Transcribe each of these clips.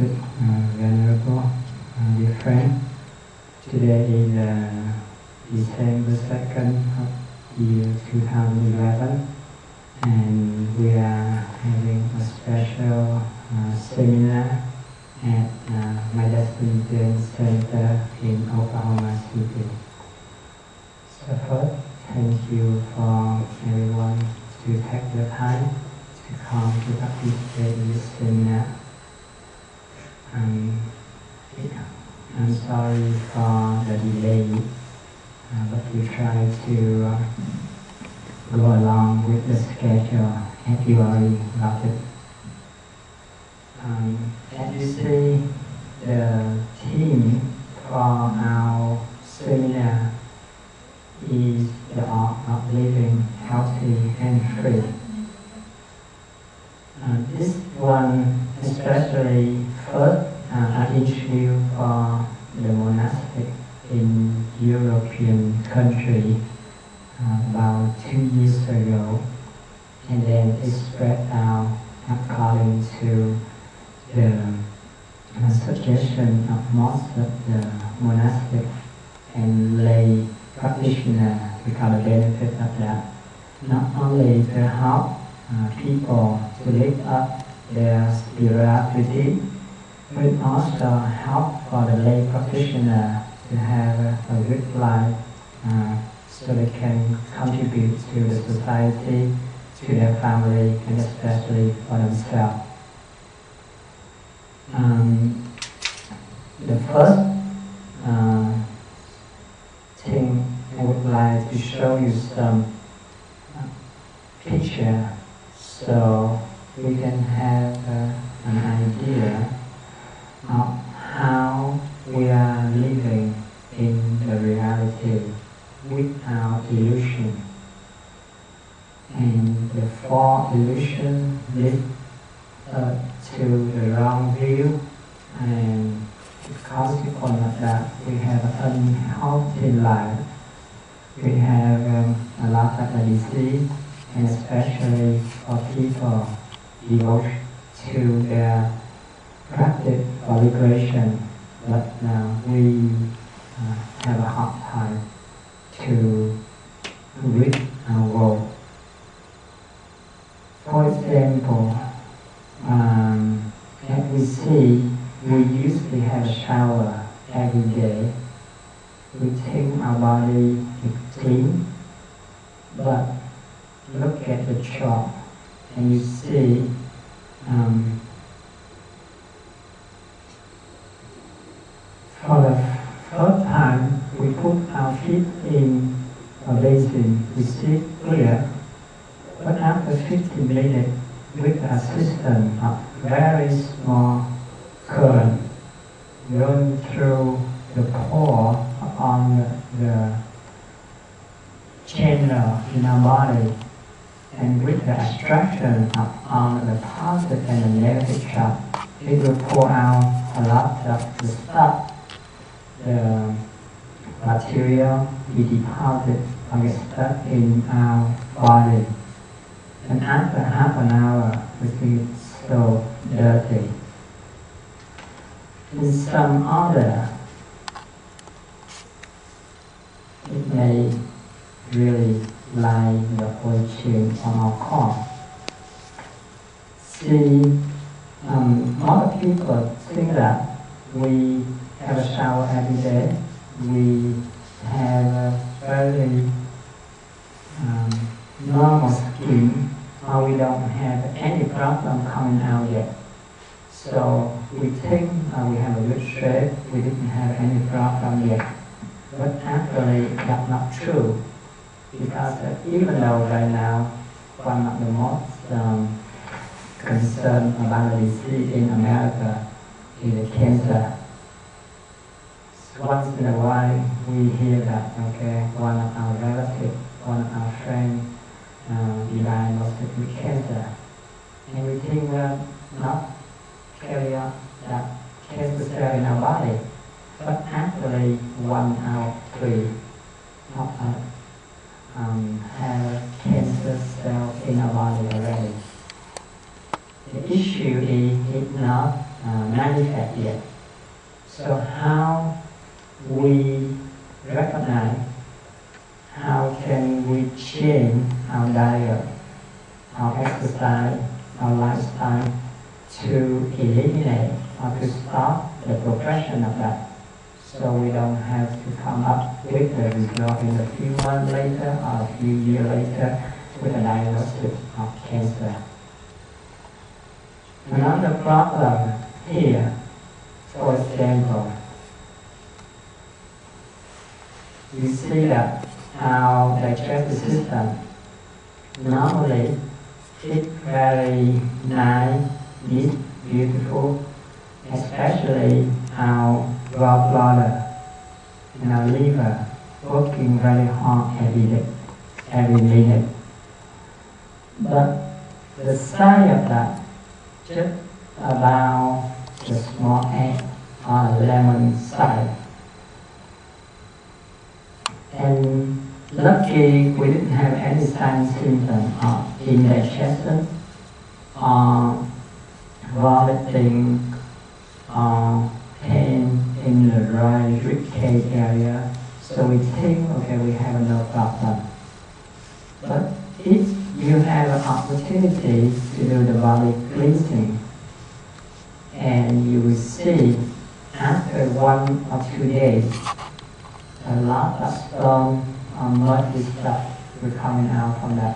Respected Venerable dear friend, today is December 2nd of year 2011, and we are having a special seminar at My Destiny Zen Center in Oklahoma City. So first, thank you for everyone to take the time to come to participate in this seminar. I'm sorry for the delay, but we try to go along with the schedule as you already got it. As you see, the theme for our seminar is the art of living healthy and free. This one especially first an issue for the monastic in European country about 2 years ago, and then it spread out according to the suggestion of most of the monastic and lay practitioners because the benefit of that not only to help people to lift up their spirituality, but also help for the lay practitioner to have a good life so they can contribute to the society, to their family, and especially for themselves. The first thing I would like to show you some picture so we can have an idea of how we are living in the reality without illusion. And the four illusions lead to the wrong view, and the consequence of that, we have an unhealthy life. We have a lot of disease, and especially for people devoted to their practice for liberation, but now we have a hard time to reach our goal. For example, as we see, we usually have a shower every day. We think our body is clean, but look at the chart and you see for the first time we put our feet in a basin, we see clear, but after 15 minutes with the assistance of very small current going through the pore on the channel in our body, and with the abstraction on the positive and the negative charge, it will pour out a lot of the stuff, the material we deposit or get stuck in our body. And after half an hour, we feel so dirty. In some other, it may really lie the whole chain on our core. See, other people think that we have a shower every day, we have a very normal skin, or we don't have any problem coming out yet. So we think we have a good shape, we didn't have any problem yet. But actually that's not true, because even though right now one of the most concerned about the disease in America is the cancer. Once in a while we hear that one of our relatives, one of our friends diagnosed with cancer, and we think not carry out that cancer cell in our body, but actually 1 out of 3 of us have cancer cell in our body already. The issue is not manifest yet. So how we recognize, how can we change our diet, our exercise, our lifestyle to eliminate or to stop the progression of that, so we don't have to come up with the result in a few months later or a few years later with a diagnosis of cancer. Another problem here, for example, we see that our digestive system normally is very nice, neat, beautiful, especially our gallbladder and our liver working very hard every minute. But the side of that, just about the small egg or lemon size. And lucky we didn't have any sign symptoms of indigestion or vomiting or pain in the right rib cage area. So we think, okay, we have no problem. But if you have an opportunity to do the body cleansing, and you will see after 1 or 2 days, a lot of stone or muddy stuff will coming out from that.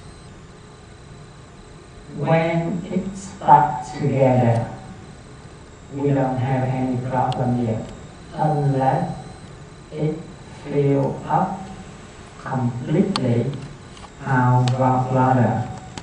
When it stuck together, we don't have any problem yet, unless it fills up completely our gallbladder,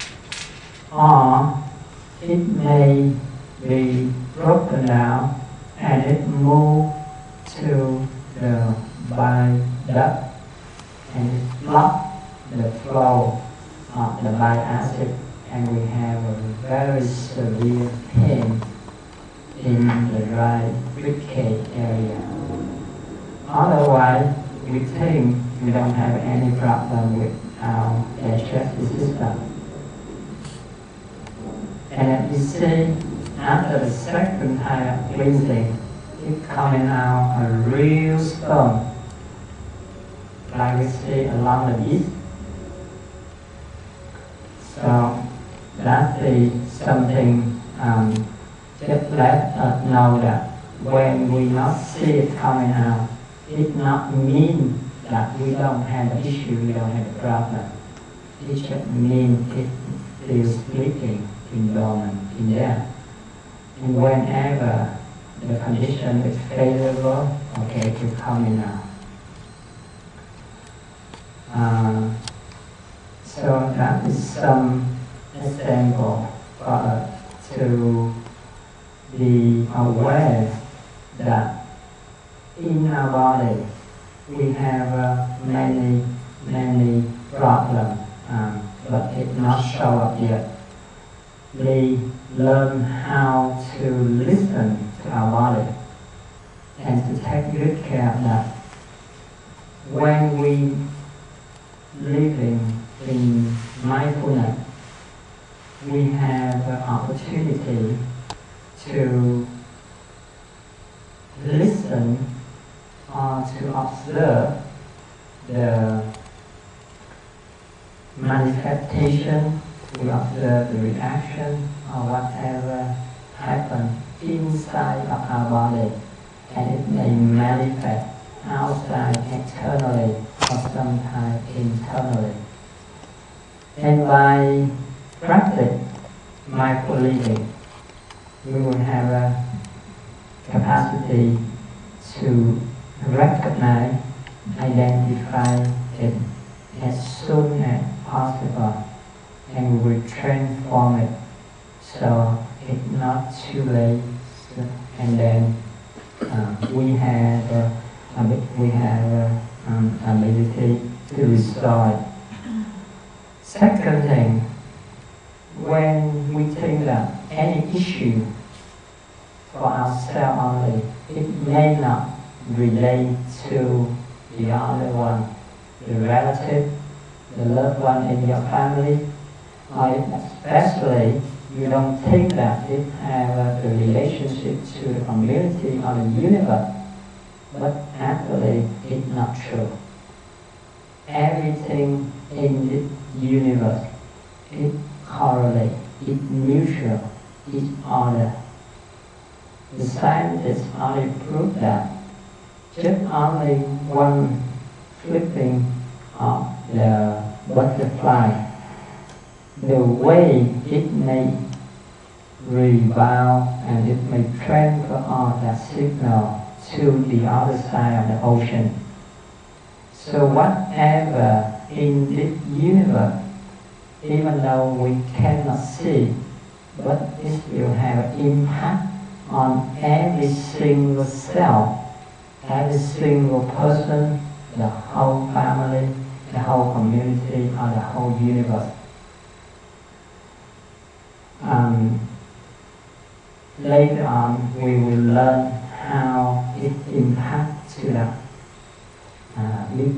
or it may be broken down and it moves to the bile duct and it blocks the flow of the bile acid, and we have a very severe pain in the right rib cage area. Otherwise, we think we don't have any problem with our digestive system. And you see, after the second time of cleansing, it's coming out a real stone, like we see along the east. So that is something just let us know that when we not see it coming out, it not mean that we don't have the issue, we don't have the problem. It just means it is sleeping in dormant in there. And whenever the condition is favorable, okay, it will come in now. So that is some example for us to be aware that in our body we have many problems, but it not show up yet. We learn how to listen to our body and to take good care of that. When we living in mindfulness, we have an opportunity to listen or to observe the manifestation, we observe the reaction or whatever happens inside of our body, and it may manifest outside externally or sometimes internally. And by practice mindful living, we will have a capacity to recognize, identify it as soon as possible, and we will transform it so it's not too late. And then we have ability to restore it. Second thing, when we think that any issue for ourselves only, it may not relate to the other one, the relative, the loved one in your family, or especially you don't think that it has a relationship to the community or the universe, but actually it's not true. Everything in this universe is correlated, it's mutual, each other. The scientists only prove that just only one flipping of the butterfly, the way it may rebound and it may transfer all that signal to the other side of the ocean. So whatever in this universe, even though we cannot see, but it will have an impact on every single cell, every single person, the whole family, the whole community, or the whole universe. Later on, we will learn how it impacts to the big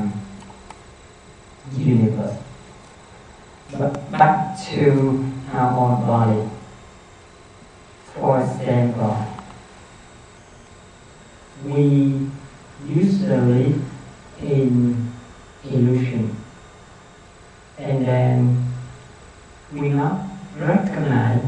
universe. But back to our own body. For example, we usually in illusion, and then we not recognize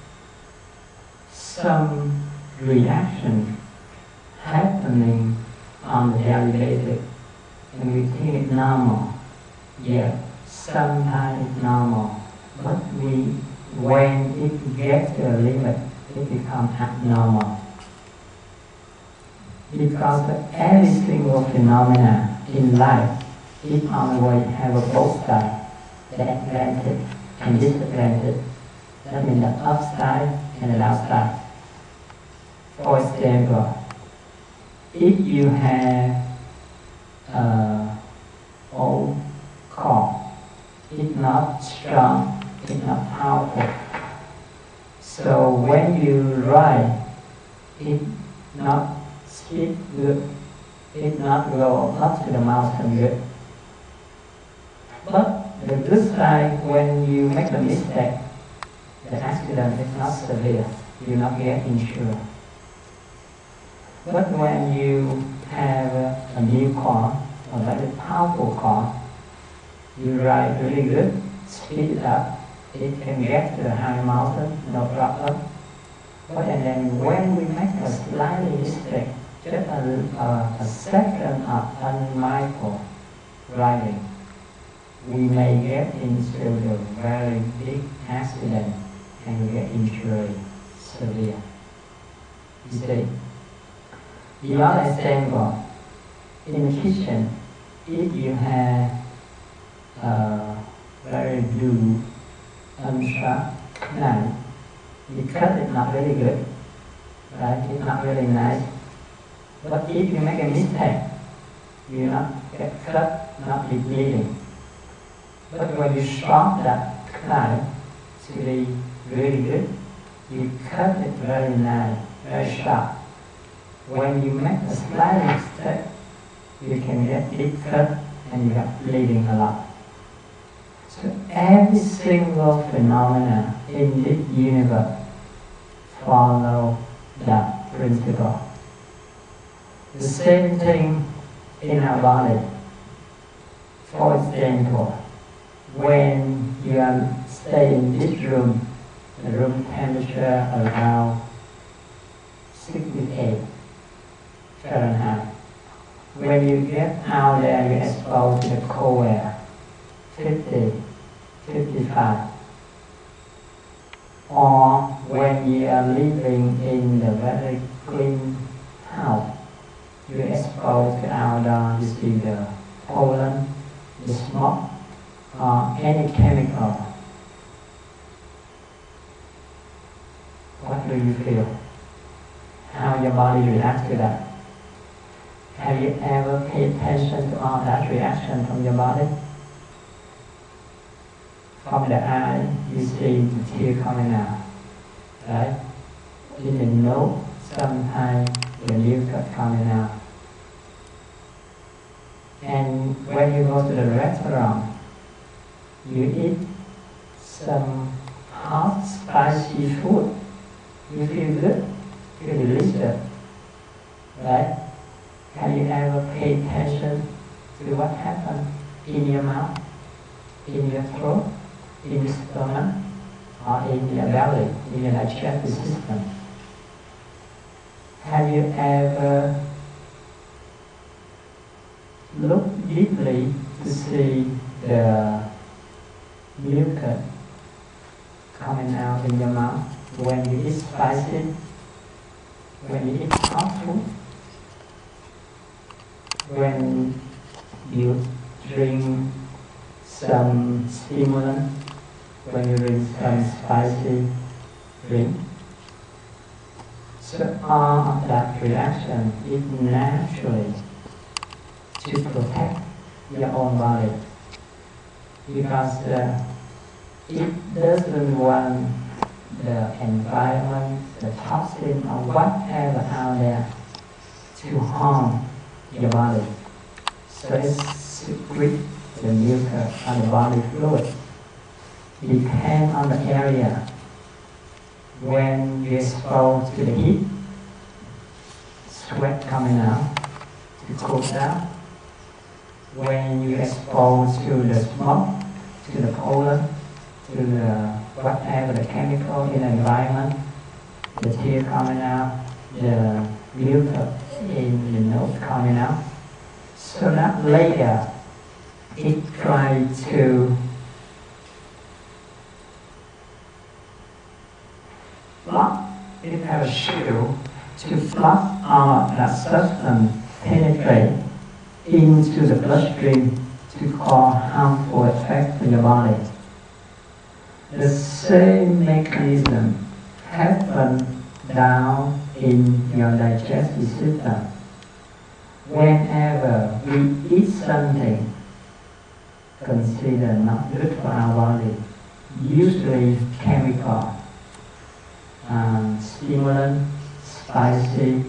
some reaction happening on the daily basis, and we think it's normal. Yeah, sometimes it's normal, but when it gets to a limit, it becomes abnormal. Because every single phenomena in life is on the way have a both sides, the advantage and disadvantage. That means the upside and the downside. For example, if you have an old car, it's not strong, it's not powerful. So when you ride, it not speed good, it not go up to the mountain good. But the good side, when you make a mistake, the accident is not severe, you not get insured. But when you have a new car, a very powerful car, you ride really good, speed it up, it can get to the high mountain, no problem. But and then when we make a slight mistake, just a second of unmindful riding, we may get into a very big accident and get injury severe. You see, the other example, in the kitchen, if you have a very blue, unsharp knife, you cut it not really good, right? It's not really nice. But if you make a mistake, you not get cut, not be bleeding. But when you sharp that knife to be really good, you cut it very nice, very sharp. When you make a slight mistake, you can get deep cut and you get bleeding a lot. So every single phenomena in this universe follow that principle. The same thing in our body. For example, when you stay in this room, the room temperature around 68 Fahrenheit. When you get out there, you expose to the cold air, 50, 55. Or when you are living in the very clean house, you expose to outdoor, you see the pollen, the smoke, or any chemical. What do you feel? How your body reacts to that? Have you ever paid attention to all that reaction from your body? From the eye, you see the tear coming out, right? In the nose, sometimes the mucus coming out. And when you go to the restaurant, you eat some hot, spicy food, you feel good, feel delicious, right? Have you ever paid attention to what happened in your mouth, in your throat, in your stomach, or in your belly, in your digestive system? Have you ever looked deeply to see the mucus coming out in your mouth when you eat spicy, when you eat hot food, when you drink some stimulant, when you drink some spicy drink? So all of that reaction is naturally to protect your own body, because it doesn't want the environment, the toxin or whatever out there to harm your body. So it secretes the mucus or the body fluid. Depends on the area. When you're exposed to the heat, sweat coming out to cool down. When you're exposed to the smoke, to the pollen, to the whatever the chemical in the environment, the tear coming out, the mucus in the nose coming out. So that layer, it tries to block, it has a shield to block all of that substance penetrate into the bloodstream to cause harmful effects to your body. The same mechanism happens down in your digestive system. Whenever we eat something considered not good for our body, usually chemical, stimulant, spicy,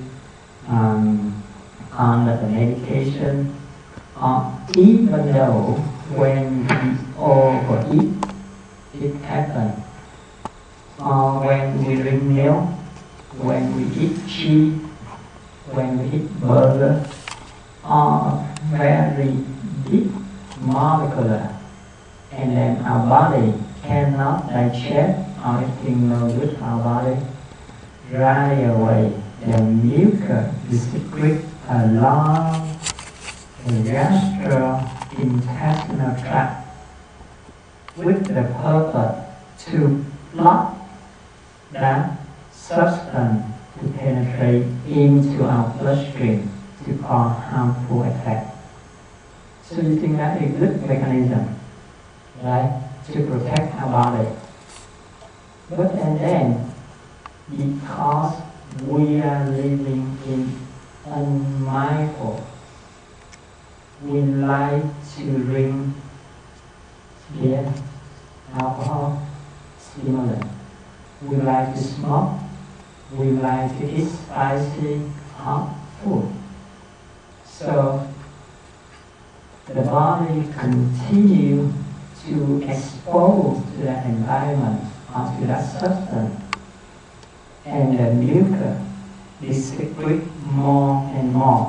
under the medication, or even though when we overeat, it happens. Or when we drink milk, when we eat cheese, when we eat burger, are very deep molecular, and then our body cannot digest or anything no good for our body. Right away, the mucus is secreted along the gastrointestinal tract with the purpose to block that substance to penetrate into our bloodstream to cause harmful effects. So you think that is a good mechanism, right, to protect our body. But and then, because we are living in unmindful, we like to drink beer, alcohol, stimulant. We like to smoke. We like to eat spicy, hot food. So the body continues to expose to that environment or to that substance, and the mucus is secreted more and more.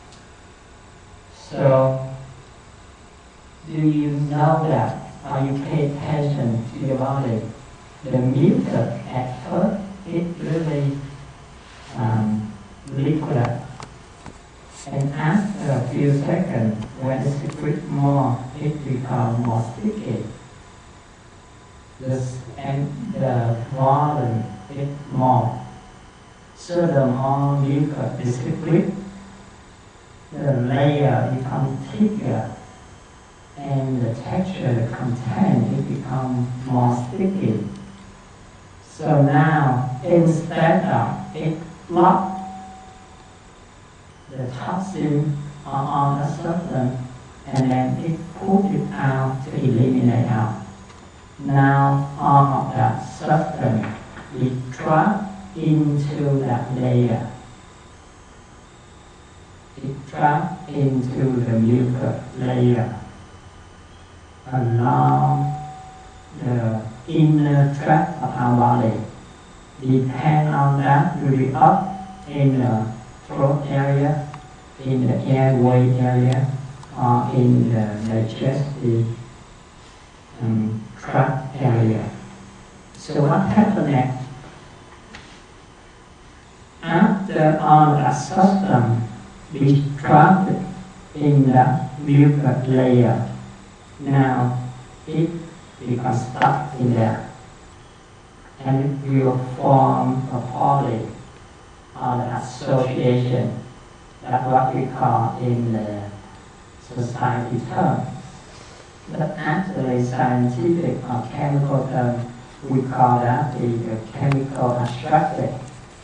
So, do you know that, or you pay attention to your body? The mucus at first, it really liquid, and after a few seconds, when it secretes more, it becomes more sticky. And the volume is more. So the more mucus is secreted, the layer becomes thicker, and the texture, the content, it becomes more sticky. So now, instead of it block the toxin on the substance, and then it put it out to eliminate out. Now all of that substance is trapped into that layer. It trapped into the mucus layer along the inner tract of our body. Depend on that will be up in the throat area, in the airway area, or in the digestive tract area. So what happens next? After all that substance is trapped in the mucus layer, now it becomes stuck in there, and it will form a polyp or the association. That's what we call in the society term. But actually scientific or chemical term, we call that the chemical attractant.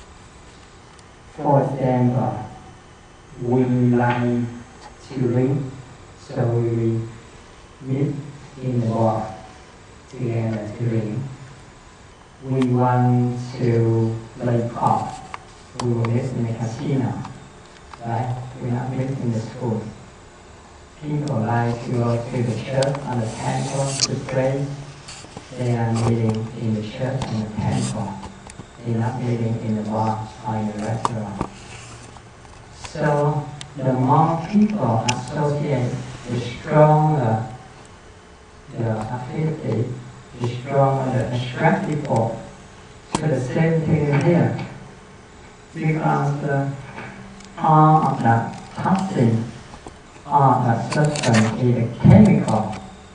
For example, we like to drink, so we meet in the bar together to drink. We want to play golf, we will meet in the casino, right? We not meet in the school. People like to go to the church or the temple to pray. They are meeting in the church and the temple. They are not meeting in the bar or in the restaurant. So the more people associate, the stronger the affinity, the stronger the attractive force. So the same thing here. Because all of that toxin, all that substance is a chemical.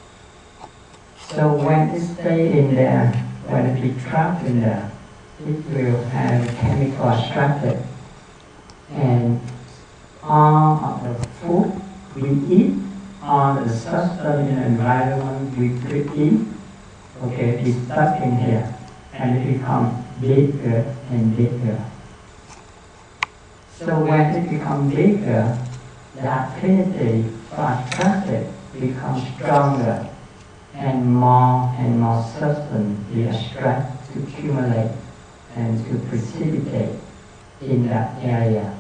So when it stays in there, when it is trapped in there, it will have a chemical attracted. And all of the food we eat, all the substance in the environment we breathe in, okay, is stuck in here, and it becomes bigger and bigger. So when it becomes bigger, the affinity for attracted becomes stronger, and more substance we attract to accumulate and to precipitate in that area.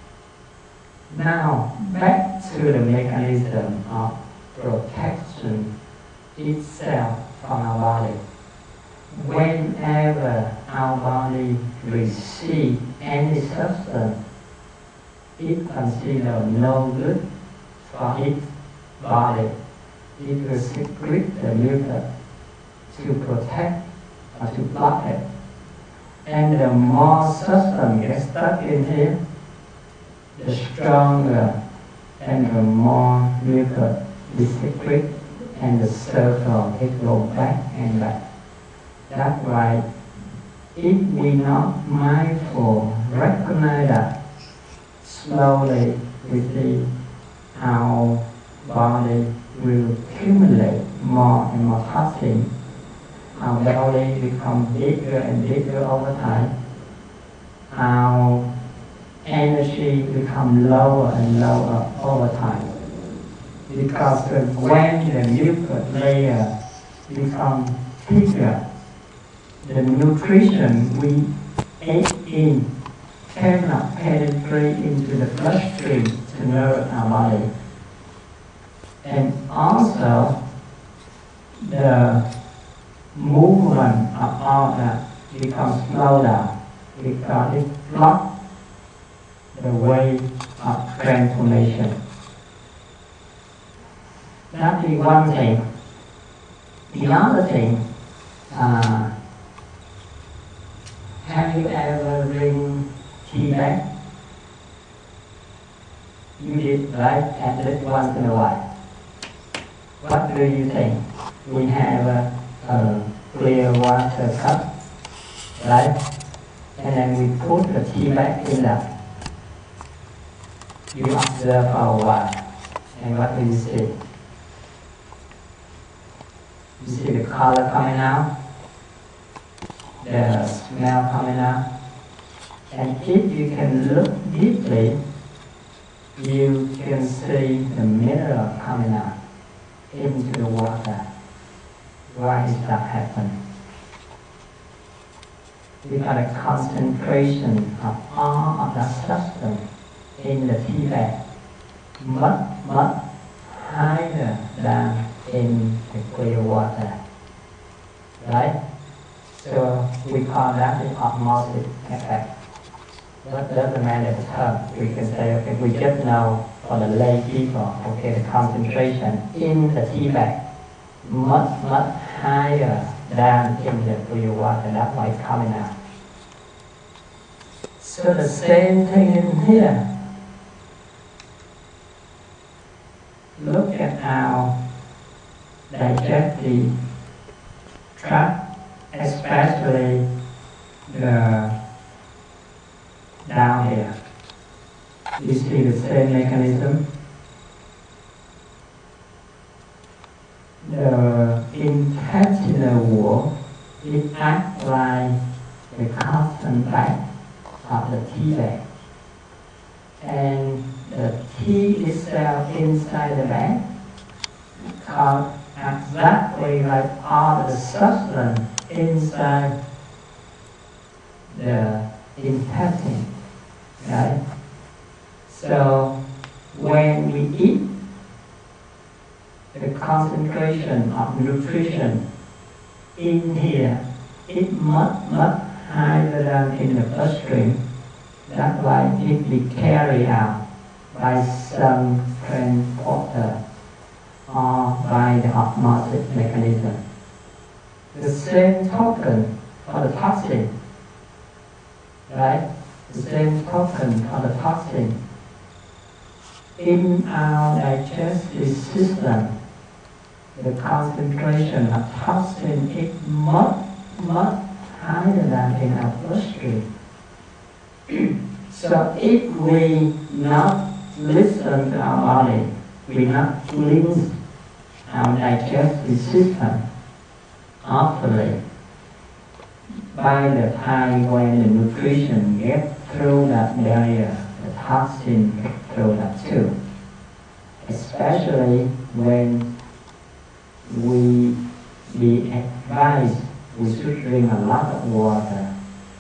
Now, back to the mechanism of protection itself from our body. Whenever our body receives any substance, it considers no good for its body. It will secrete the mucus to protect or to block it. And the more substance gets stuck in here, the stronger and the more mucus we secrete, and the circle it goes back and back. That's why if we not mindful, recognize that, slowly we see our body will accumulate more and more toxin. Our belly becomes bigger and bigger over time. Our energy becomes lower and lower over time. Because when the mucus layer becomes thicker, the nutrition we ate in cannot penetrate into the bloodstream to nourish our body. And also, the movement of all that becomes slow down because it blocks the way of transformation. That is one thing. The other thing, have you ever drink tea bag? You did, right? At least once in a while. What do you think? We have a clear water cup, right? And then we put the tea bag in that. You observe for a while, and what do you see? You see the color coming out, the smell coming out, and if you can look deeply, you can see the mineral coming out into the water. Why is that happening? Because the concentration of all of that substance in the tea bag much higher than in the clear water, right? So we call that the osmotic effect. What doesn't matter the term. We can say, okay, we just know for the lay people, okay, the concentration in the tea bag much higher than in the pure water. That's why it's coming out. So the same thing in here. Look at our digestive tract, especially the down here. You see the same mechanism. The intestinal wall, it acts like the cotton bag of the tea bag. And the tea itself inside the bag called exactly like all the substance inside the intestine, right? So when we eat, the concentration of nutrition in here is much higher than in the bloodstream. That's why it be carried out by some transporter or by the osmotic mechanism. The same token for the toxin, right? The same token for the toxin. In our digestive system, the concentration of toxin is much higher than in our bloodstream. So if we not listen to our body, we not cleanse our digestive system awfully, by the time when the nutrition gets through that barrier, the toxin gets through that too. Especially when we be advised we should drink a lot of water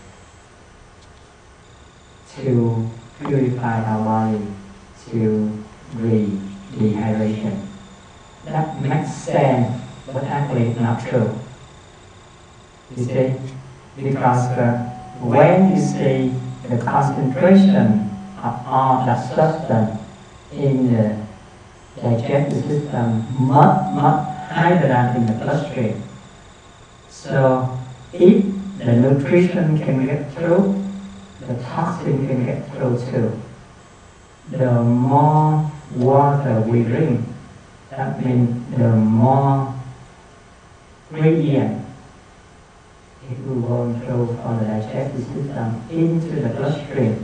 to purify our body, to breathe dehydration. That makes sense, but actually it's not true. You see, because when you see the concentration of all that substance in the digestive system much higher than in the bloodstream. So if the nutrition can get through, the toxin can get through too. The more water we drink, that means the more ingredient it will go through from the digestive system into the bloodstream.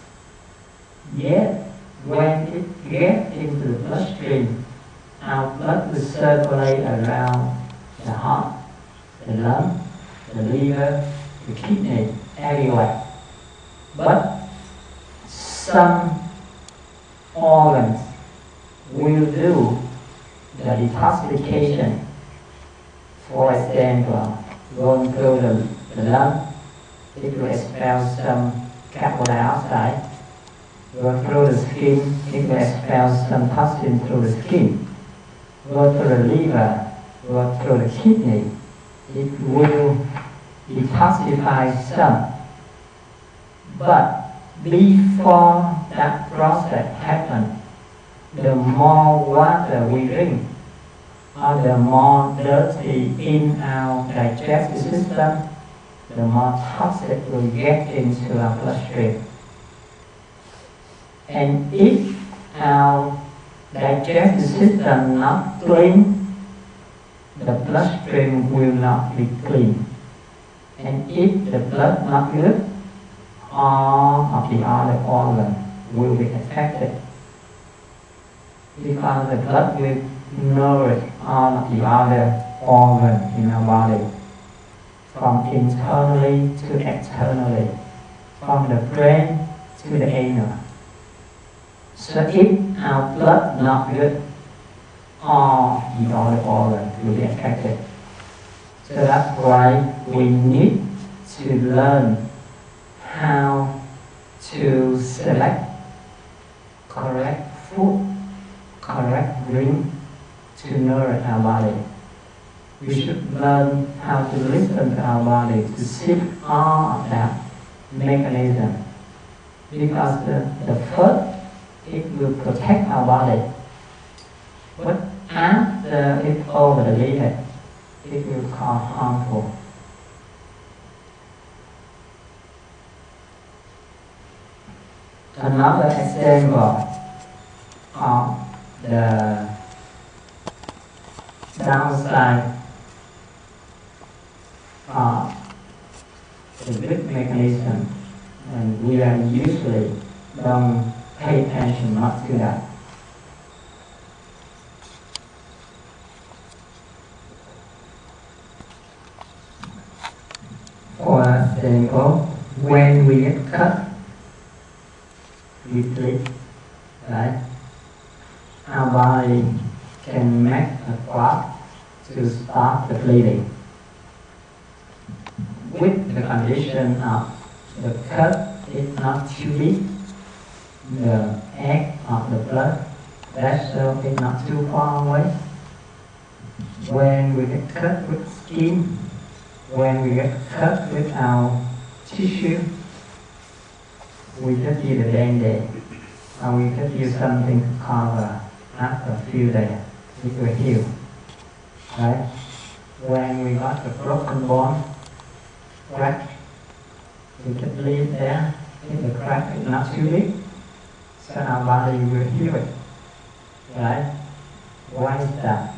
Yet, when it gets into the bloodstream, our blood will circulate around the heart, the lung, the liver, the kidney, everywhere. But some organs will do the detoxification. For example, going through the lung, it will expel some carbon dioxide. Go through the skin, it will expel some toxin through the skin. Go through the liver, go through the kidney, it will detoxify some. But before that process happens, the more water we drink, or the more dirty in our digestive system, the more toxic will get into our bloodstream. And if our digestive system not clean, the bloodstream will not be clean. And if the blood not good, all of the other organs will be affected. Because the blood will nourish all of the other organs in our body, from internally to externally, from the brain to the anus. So if our blood not good, all the other organs will be affected. So that's why we need to learn how to select correct food, correct drink to nourish our body. We should learn how to listen to our body, to shift all of that mechanism. Because the first, it will protect our body. But after it over the limit, it will cause harmful. Another example of the downside of the good mechanism, and we are usually don't pay attention much to that. For example, when we get cut, we bleed, right? Our body can make a clot to stop the bleeding. With the condition of the cut is not too big, the edge of the blood vessel is not too far away. When we get cut with skin, when we get cut with our tissue, we just use a Band-Aid, or we just use something to cover. After a few days, it will heal. Right? When we got the broken bone, crack, we just leave there. If the crack is not too big, so our body will heal it. Right? Why is that?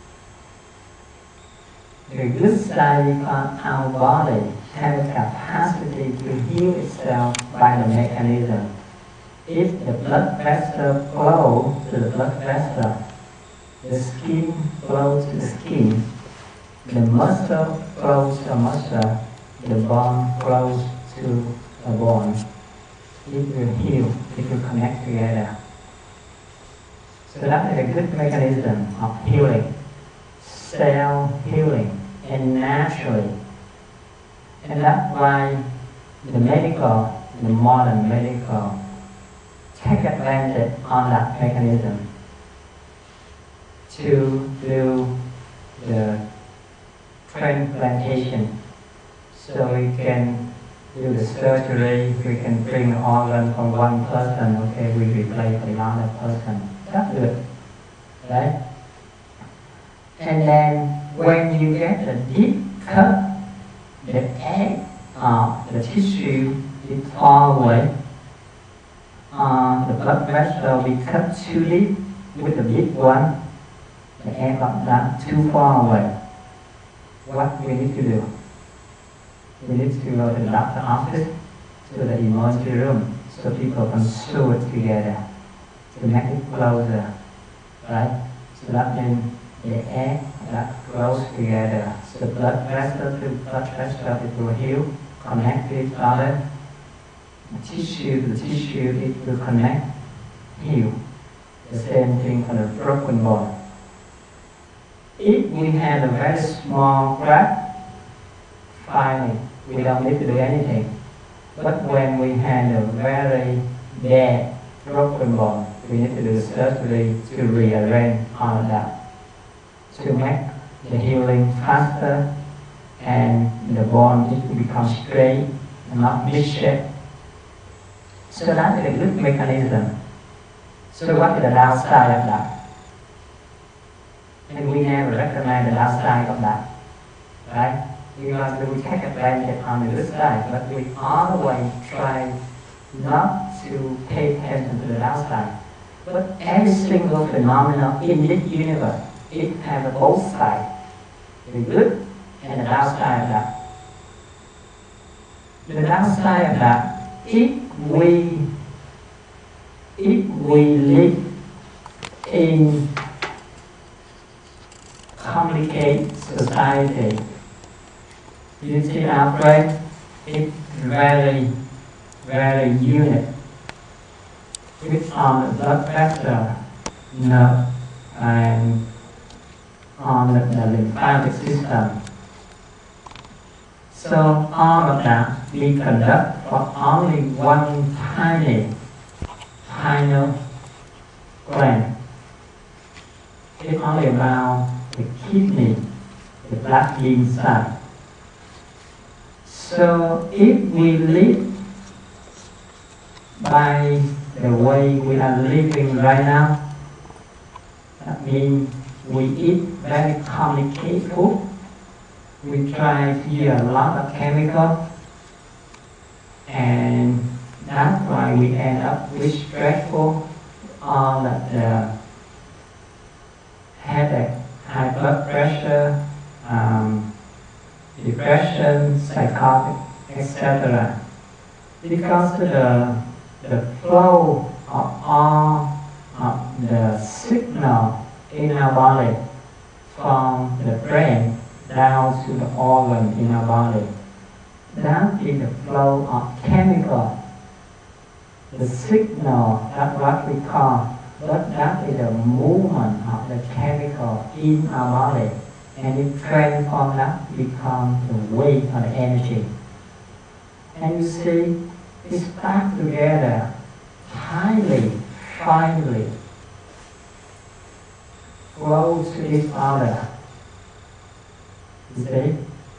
The good side is our body has a capacity to heal itself by the mechanism. If the blood vessel flows to the blood vessel, the skin flows to the skin, the muscle flows to muscle, the bone flows to the bone. It will heal, it will connect together. So that is a good mechanism of healing, cell healing, and naturally. And that's why the modern medical, take advantage on that mechanism to do the transplantation. So we can do the surgery, we can bring the organ from one person, okay, we replace another person. That's good, right? And then when you get a deep cut, the edge of the tissue is far away. The blood vessel we cut too deep with the big one, the edge of that too far away. What we need to do? We need to go to the doctor's office, to the emergency room, so people can sew it together to make it closer, right? So that means the edge that grows together. So the blood vessel to blood vessel, it will heal, connect to each other. The tissue to tissue, it will connect, heal. The same thing for the broken bone. If we have a very small crack, fine, we don't need to do anything. But when we have a very bad broken bone, we need to do surgery to rearrange all of that, to make the healing faster and the bone needs to become straight and not misshapen. So that is a good mechanism. So what is the downside of that? And we never recommend the downside of that, right? Because we take advantage on the good side, but we always try not to pay attention to the downside. But every single phenomenon in this universe, it has both sides, the good and the downside of that. The downside of that, if we live in complicated society, you see our brain is very, very unit. It's on the blood vessel, nerve, and on the lymphatic system. So all of that we conduct for only one tiny pineal gland. It's only about the kidney, the blood inside. So if we live by the way we are living right now, that means we eat very complicated food. We try to use a lot of chemical, and that's why we end up with stressful, all of the headache, high blood pressure, depression, psychotic, etc. Because the flow of all of the signal in our body from the brain down to the organ in our body, that is the flow of chemical. The signal, that's what we call, that is the movement of the chemical in our body, and it transforms that becomes the weight of the energy. And you see, it starts together highly, finely, close to each other. You see?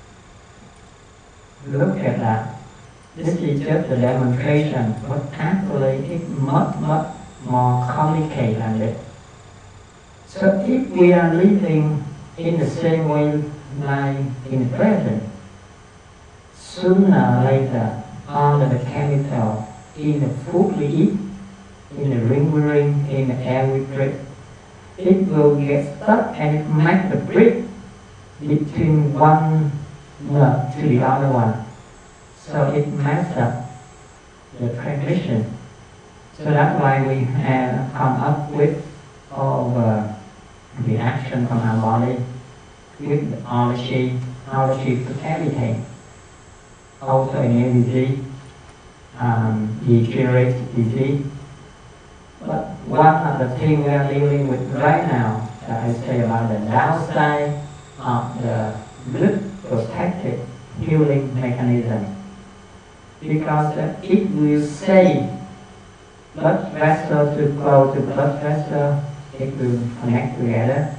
Look at that. This is just a demonstration, but actually it's much, much more complicated than it. So if we are living in the same way like in the present, sooner or later all of the chemicals in the food we eat, in the drink we drink, in the air we breathe, it will get stuck and it makes the bridge between one nerve to the other one. So it messes up the transmission. So that's why we have come up with all the reaction from our body with the allergy to everything. Autoimmune disease, degenerative disease. But one of the things we are dealing with right now, that I say about the downside of the good protective healing mechanism. Because it will save blood vessel to flow to blood vessel, it will connect together.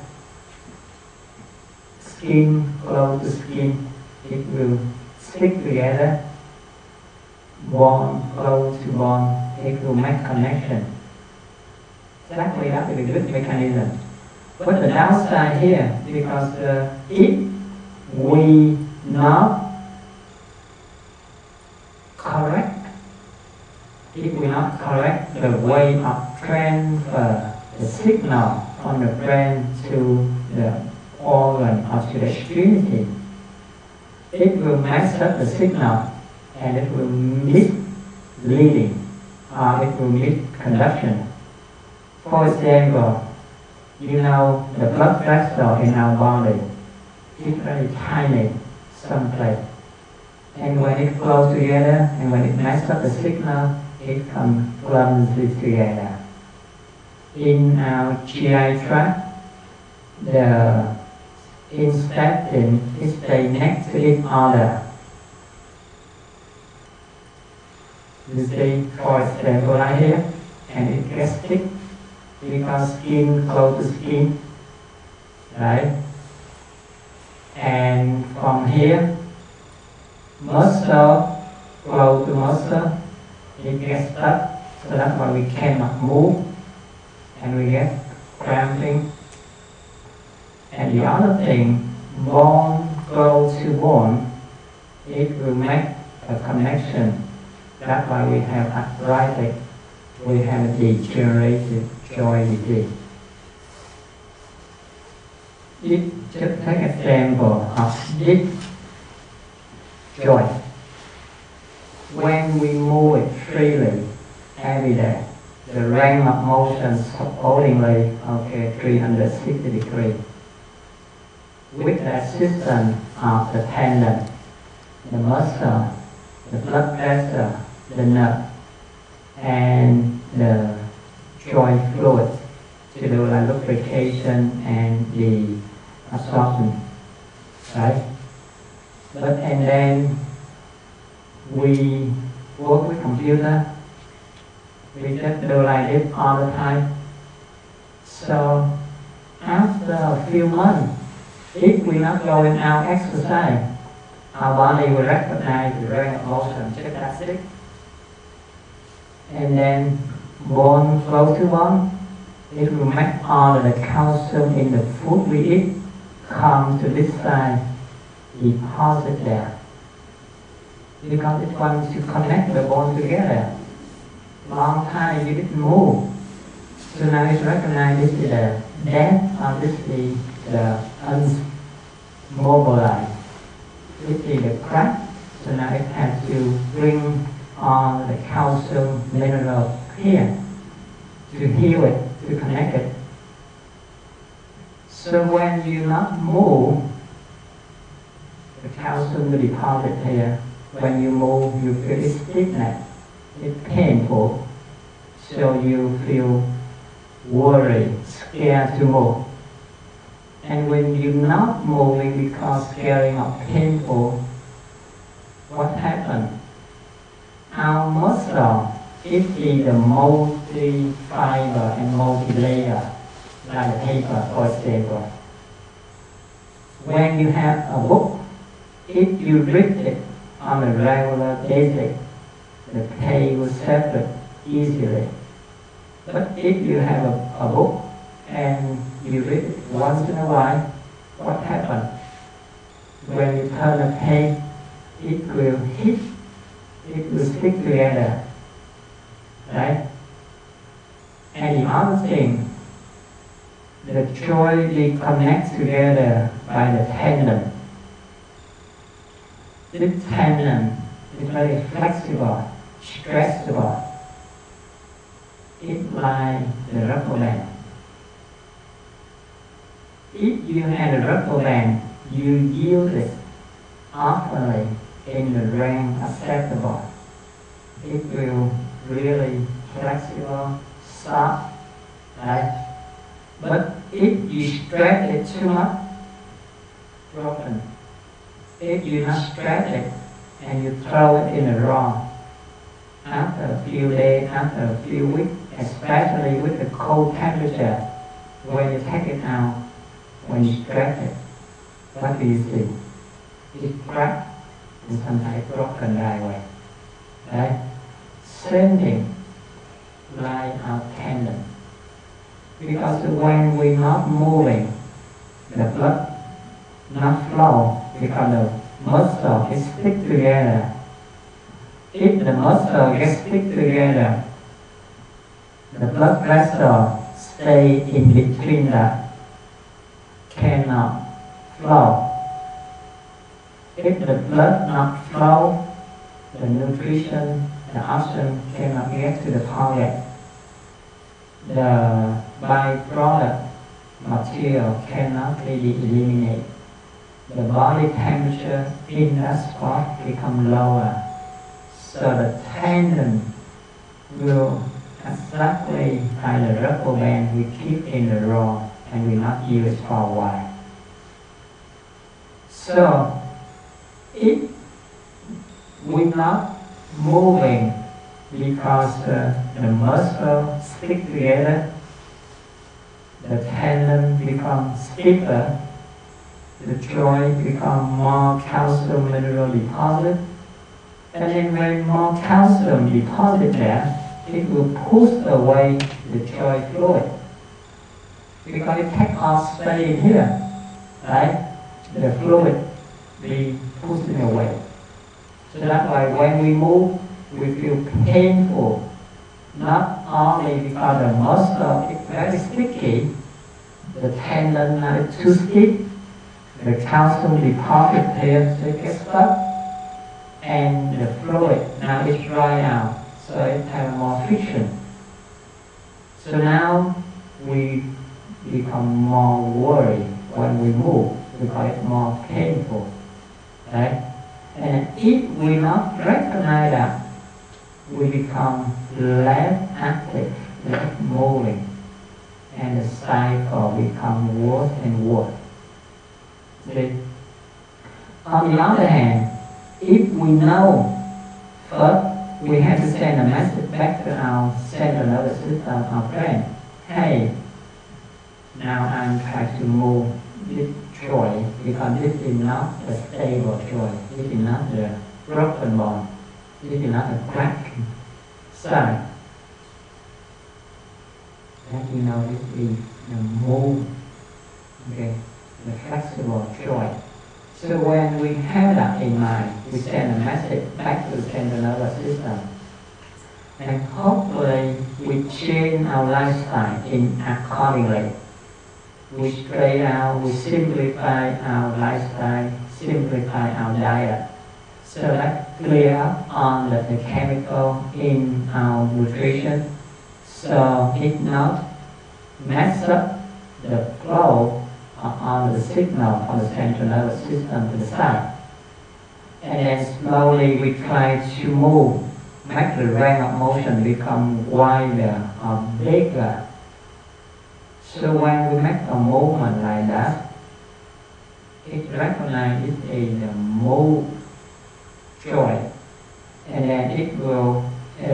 Skin flow to skin, it will stick together. Bone flow to bone, it will make connection. Exactly, that is a good mechanism. But the downside here, because if we not correct the way of transfer the signal from the brain to the organ or to the extremity, it will mess up the signal and it will misleading or it will misconduction. For example, you know the blood vessel in our body is very tiny someplace. And when it flows together and when it messes up the signal, it comes clumsy together. In our GI tract, the intestine is stay next to each other. You see, for example, right here, and it gets thick because skin close to skin, right? And from here, muscle flow to muscle, it gets stuck, so that's why we cannot move, and we get cramping. And the other thing, bone flow to bone, it will make a connection. That's why we have arthritis, we have degenerative joint disease. Just take an example of this joint. When we move it freely every day, the range of motion accordingly, 360 degrees. With the assistance of the tendon, the muscle, the blood vessel, the nerve, and the joint fluid to do the lubrication and the absorption, right? And then we work with computer, we just do like this all the time. So after a few months, If we're not going out exercise, our body will recognize the range of motion, just that's it. And then bone flow to bone. It will make all the calcium in the food we eat come to this side, deposit there. Because it wants to connect the bone together. Long time you didn't move. So now it's recognized this is the death or this is the unmobilized. This is the crack. So now it has to bring all the calcium mineral here to heal it, to connect it. So when you not move, the calcium will deposit here. When you move, you feel it stiffness, it's painful, so you feel worried, scared to move. And when you're not moving because scaring or painful, what happens? Our muscle, it is a multi-fiber and multi-layer, like a paper, for example. When you have a book, if you read it on a regular basis, the page will separate easily. But if you have a book and you read it once in a while, what happens? When you turn a page, it will hit, it will stick together, right? And the other thing, the joint connects together by the tendon. This tendon is very flexible, stretchable. It's like the rubber band. If you had a rubber band, you use it often in the range acceptable. It will really flexible, soft, right? But if you stretch it too much, broken. If you not stretch it and you throw it in the raw, after a few days, after a few weeks, especially with the cold temperature, when you take it out, when you stretch it, what do you see? It's cracked and sometimes broken that way. Right? Same thing, like our tendon. Because when we're not moving, the blood not flow because the muscle is stick together. If the muscle gets stick together, the blood vessel stay in between that, cannot flow. If the blood not flow, the nutrition, the oxygen cannot get to the target. The byproduct material cannot be eliminated. The body temperature in that spot become lower. So the tendon will exactly like the rubber band we keep in the raw and we not use it for a while. So if we're not moving because the muscle stick together, the tendon becomes stiffer, the joint become more calcium mineral deposit, and then when more calcium deposit there, it will push away the joint fluid. Because it takes off space in here, right? The fluid be pushing away. So that's why when we move, we feel painful. Not only because the muscle is very sticky, the tendon is too stiff, the calcium deposit here so it gets stuck, and the fluid now is dry out, so it has more friction. So now we become more worried when we move because it's more painful, right? And if we not recognize that, we become less active, less moving, and the cycle becomes worse and worse. See? On the other hand, if we know, first we have to send a message back to our central nervous system, our brain. Hey, now I'm trying to move. joy, because this is not a stable joy. This is not the broken bone. This is not a cracking side. And you know this is the move, okay, the flexible joy. So when we have that in mind, we send a message back to the central nervous system. And hopefully we change our lifestyle in accordingly. We straighten out, we simplify our lifestyle, simplify our diet. So that clear up on the chemical in our nutrition. So it not mess up the flow on the signal from the central nervous system to the side. And then slowly we try to move, make the range of motion become wider or bigger. So when we make a movement like that, it recognizes it as a move joy, and then it will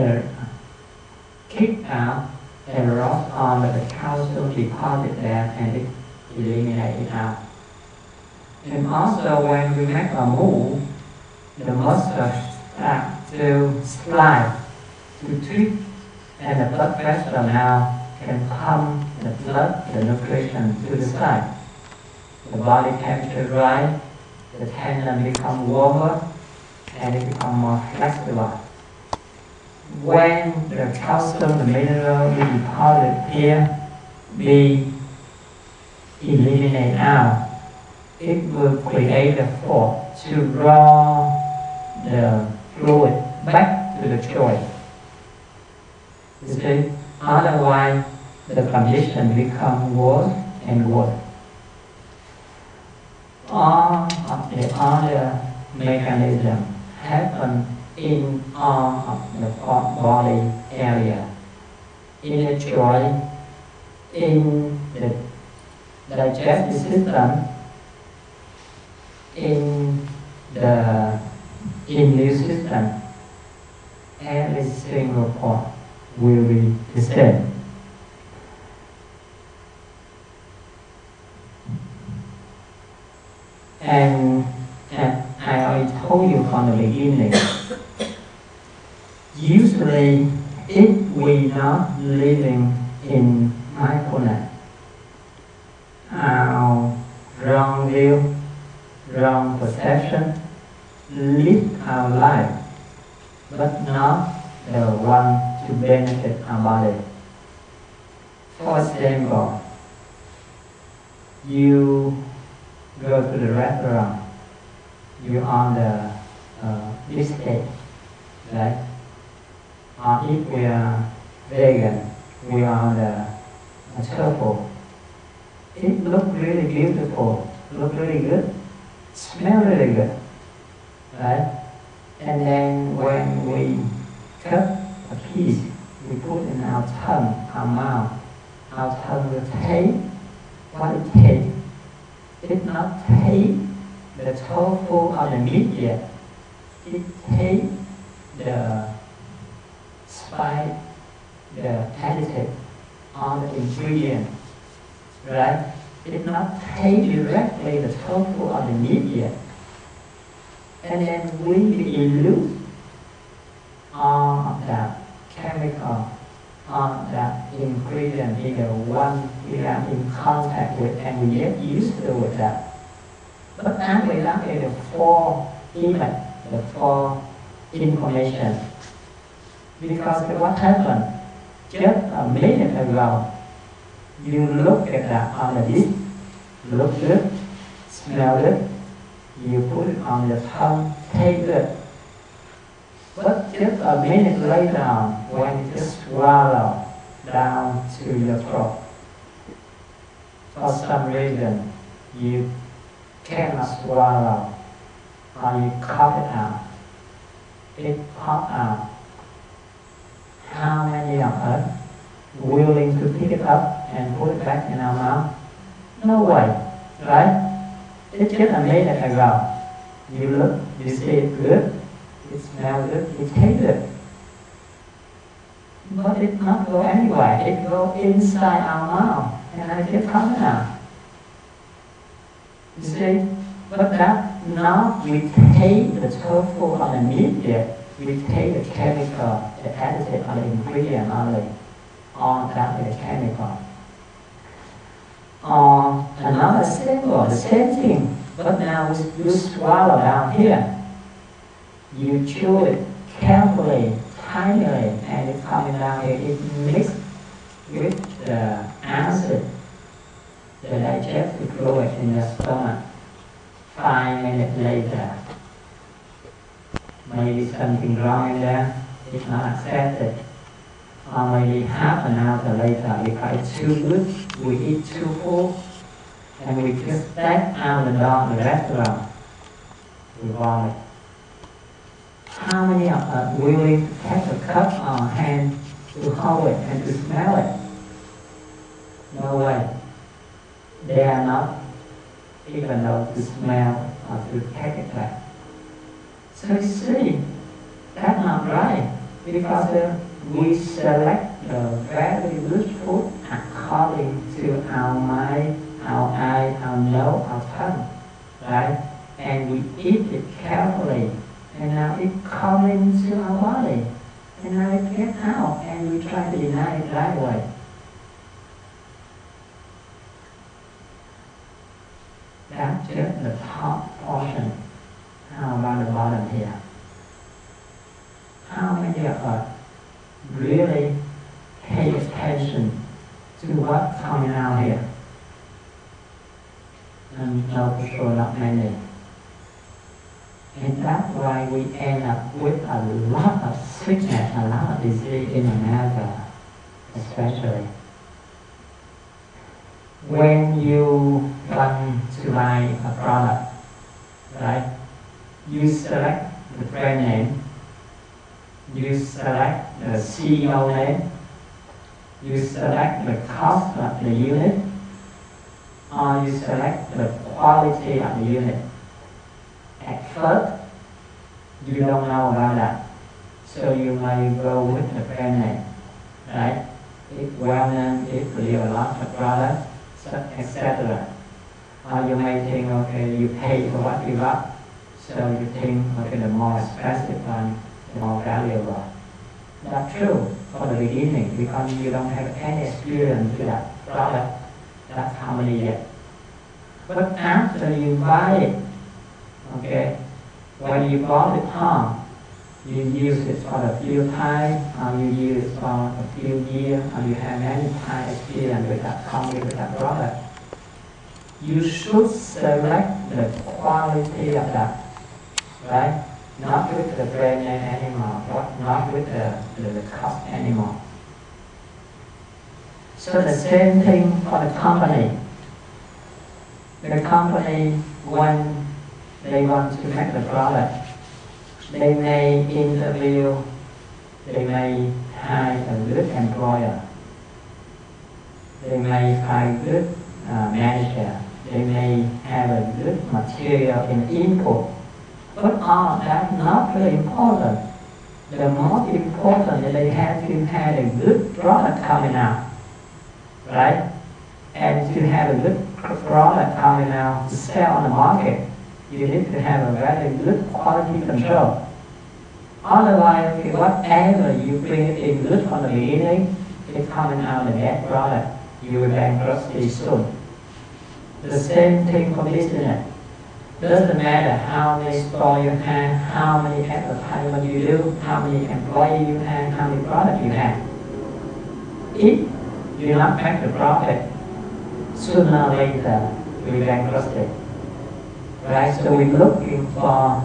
kick out and rot on the calcium deposit there, and it eliminate it out. And also when we make a move, the muscles start to slide, to twitch, and the blood pressure now can pump the blood, the nutrition to the side. The body temperature rise, the tendon become warmer, and it become more flexible. When the calcium, the mineral is deposited here, be eliminated out, it will create a force to draw the fluid back to the joint. You see, otherwise the condition becomes worse and worse. All of the other mechanisms happen in all of the body area, in the joint, in the digestive system, in the immune system. Every single part will be the same. And I already told you from the beginning, usually if we not living in mindfulness, our wrong view, wrong perception lead our life, but not the one to benefit our body. For example, you go to the restaurant, you're on the biscuit, right? Or if we are vegan, we are on the tofu. It looks really beautiful, looks really good, smells really good, right? And then when we cut a piece, we put in our tongue, our mouth. Our tongue will taste what it tastes. It not taste the tofu or the meat yet. It tastes the spice, the additive, all the ingredients, right? It not taste directly the tofu or the meat yet. And then we lose all of that chemical, all of that ingredient in the one we are in contact with, and we get used to with that. But now we look at the four image, the four information. Because what happened? Just a minute ago, you look at that on the dish, look good, smell good, you put it on your tongue, taste good. But just a minute later on, when it just swallow down to your throat, for some reason you cannot swallow, or you cough it out, it pops out. How many of us willing to pick it up and put it back in our mouth? No way, right? It's just a minute ago. You look, you see it good, it smells good, it tastes good. But it not go anywhere, it go inside our mouth, and I just come out. You see, but that now we take the tofu on the media, we take the chemical, the additive on the ingredient only, on that is chemical. Another symbol, the same thing, but now you swallow down here. You chew it carefully, tinily, and it's coming down here. It mixed with the acid, the digestive fluid in your stomach. 5 minutes later, maybe something wrong in there, it's not accepted. Or maybe half an hour later, because it's too good, we eat too full, and we just step out the door of the restaurant, we vomit. How many of us willing to take a cup or hand to hold it and to smell it? No way. They are not even though to smell or to take it back. So you see, that's not right, because we select the very good food according to our mind, our eye, our nose, our tongue, right? And we eat it carefully, and now it comes into our body, and now it gets out, and we try to deny it right away. That's just the top portion. How about the bottom here? How many of us really pay attention to what's coming out here? And no, for sure not many. And that's why we end up with a lot of sickness, a lot of disease in America, especially. When you want to buy a product, right? You select the brand name, you select the CEO name, you select the cost of the unit, or you select the quality of the unit. At first, you don't know about that, so you may go with the brand name, right? It's well known, it produces a lot of products, etc. Or you may think, okay, you pay for what you got, so you think, okay, the more expensive one, the more valuable. That's true for the beginning, because you don't have any experience with that product, that company yet. But after you buy it, okay, when you bought it home, you use it for a few times, or you use it for a few years, or you have any time experience with that company, with that product. You should select the quality of that, right? Not with the brand name anymore, but not with the cost anymore. So the same thing for the company. The company, when they want to make the product, they may interview, they may hire a good employer, they may hire a good manager, they may have a good material in input. But all of that not really important. The most important is they have to have a good product coming out, right? And to have a good product coming out to sell on the market, you need to have a very good quality control. Otherwise, whatever you bring it in good from the beginning, it's coming out a bad product. You will bankruptcy soon. The same thing for business. Doesn't matter how many stores you have, how many advertisements you do, how many employees you have, how many products you have. If you do not make the profit, sooner or later we bankruptcy. Right? So we're looking for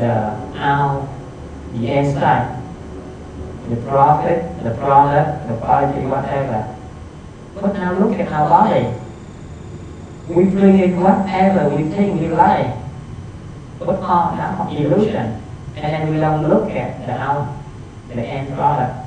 the inside, the profit, the product, the quality, whatever. But now look at our body. We bring in whatever we think we like, but all that is illusion, and then we don't look at the end product.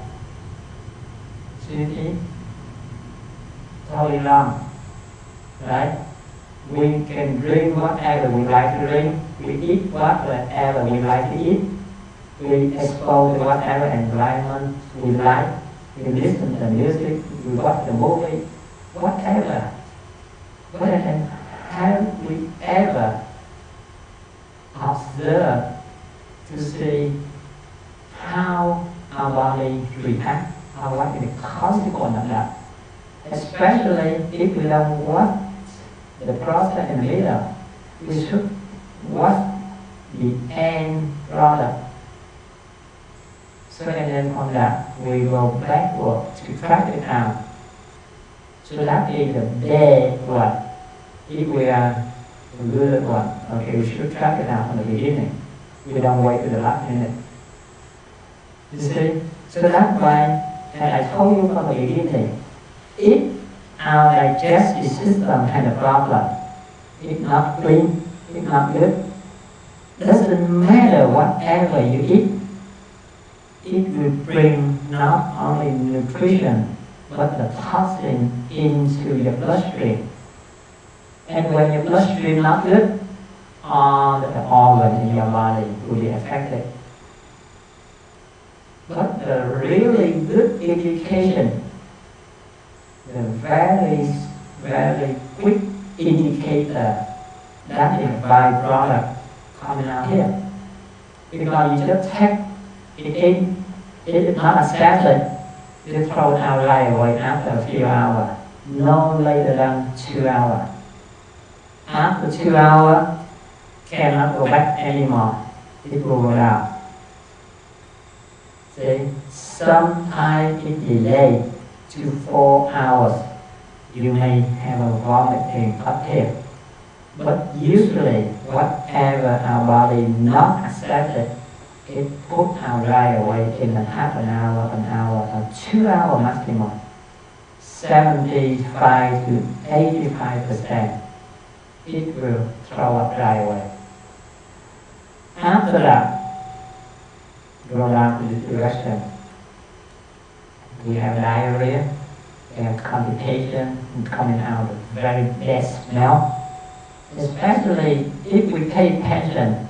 See? Totally wrong, right? We can drink whatever we like to drink, we eat whatever we like to eat, we expose to whatever environment we like, we listen to music, we watch the movie, whatever. But then, have we ever observed to see how our body reacts, or what is the consequence of that? Especially if we don't watch the process in the middle, we should watch the end product. So and then from that, we go backward to track it out. So that is the bad one. If we are a good one, okay, we should track it out from the beginning. We don't wait to the last minute. You see? So that's why, as I told you from the beginning, if our digestive system has a problem, it's not clean, it's not good, doesn't matter whatever you eat, it will bring not only nutrition, but the toxin into your bloodstream. And when your bloodstream not good, all the organs in your body will be affected. But the really good indication, the very, very quick indicator, that is a byproduct coming out here. Because you just take it in, it is not accepted, you throw it out right away after a few hours, no later than 2 hours. After 2 hours, cannot go back anymore, it will go down. See, sometimes it delayed to 4 hours. You may have a vomiting cocktail. But usually, whatever our body not accepted, it put out right away in a half an hour, or 2 hours maximum. 75 to 85%, it will throw up right away. After that, go down to this direction. We have diarrhea, we have constipation, and coming out with very bad smell. Especially if we pay attention,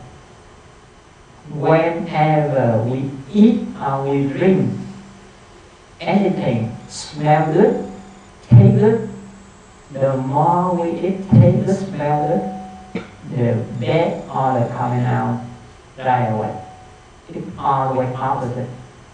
whenever we eat or we drink, anything smell good, taste good, the more we eat, taste good, smell good, the bad odor coming out right away. It's all the way opposite.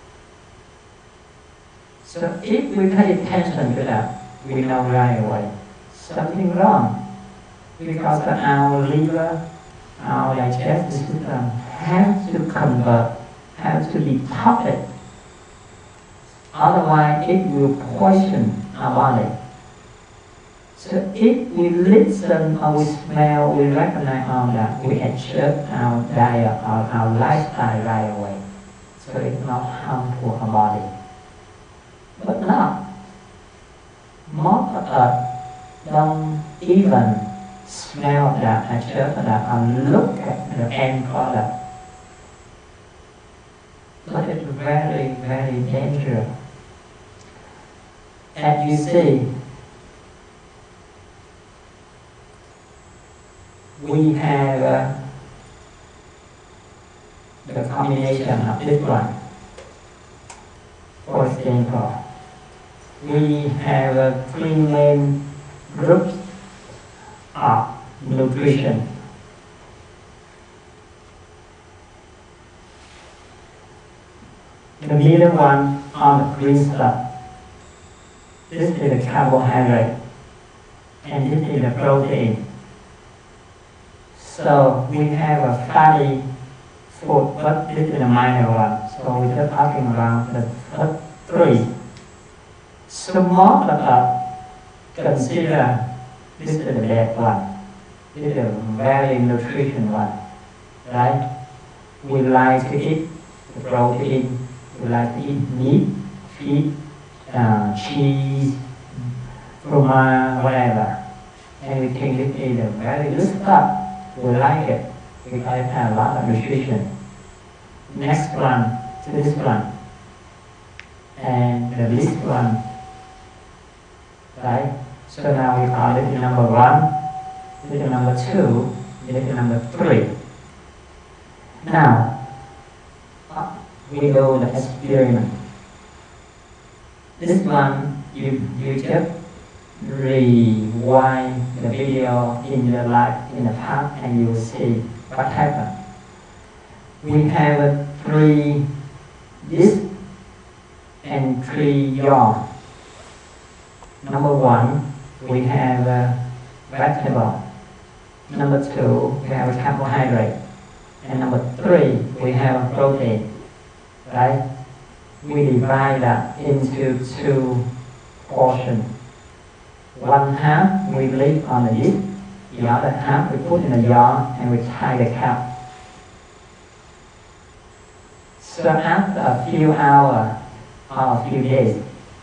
So if we pay attention to that, we know right away something wrong. Because our liver, our digestive system has to convert, has to be toxic. Otherwise it will poison our body. So if we listen or we smell, we recognize all that, we adjust our diet or our lifestyle right away. So it's not harmful to our body. But not. Most of us don't even smell that, adjust that, and look at the end product. But it's very, very dangerous. As you see, we have the combination of this one. For example, we have 3 main groups of nutrition. The middle one on the green stuff. This is the carbohydrate, and this is the protein. So we have a fatty food, but this is a minor one. So we're just talking about the first 3. So most of us consider this is the bad one. This is a very nutrition one, right? We like to eat the protein. We like to eat meat, fish, cheese, fromage, whatever. And we think this is a very good stuff. We like it because it has a lot of nutrition. Next one to this one, and the least one, right? So now we call it number 1, this is number 2, this is number 3. Now, we do the experiment. This one, you just rewind the video in your life in the past and you will see what happened. We have 3 this and 3 yaw. Number 1, we have vegetable. Number 2, we have carbohydrate. And number 3, we have protein. Right? We divide that into 2 portions. One half we leave on the yeast, the other half we put in a jar and we tie the cap. So after a few hours or a few days,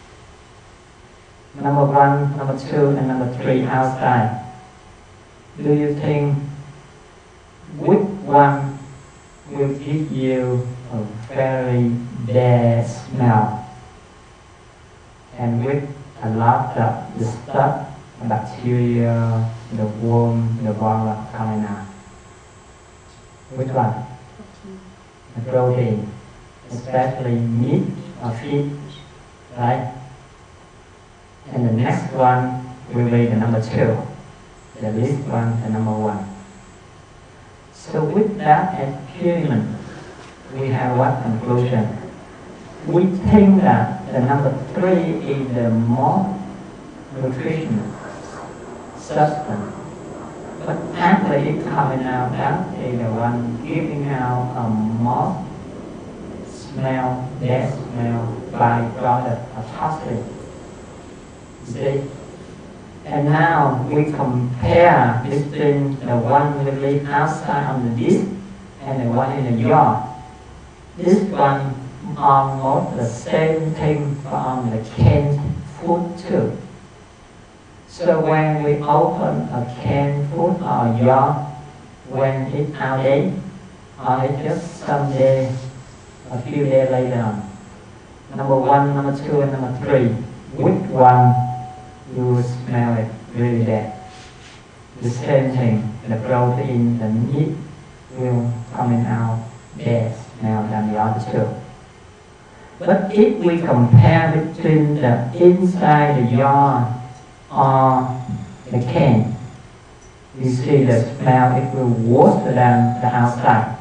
number 1, number 2, and number 3 outside, do you think which one will give you a very bad smell and with a lot of the stuff, the bacteria, the worm, the bug coming out? Which one? The protein, especially meat or fish, right? And the next one will be the number 2. The least one, the number 1. So with that experiment, we have what conclusion? We think that the number 3 is the more nutritional substance. But after it coming out, that is the one giving out a more smell, bad smell, byproduct of toxin. See? And now we compare between the one we leave outside on the dish and the one in the jar. This one almost the same thing from the canned food too. So when we open a canned food or a jar, when it's outdated, or it's just someday, a few days later on, number 1, number 2, and number 3, which one you will smell it really bad? The same thing, the protein, the meat will coming out bad smell than the other 2. But if we compare between the inside the jar or the can, you see the smell it will worse than the outside,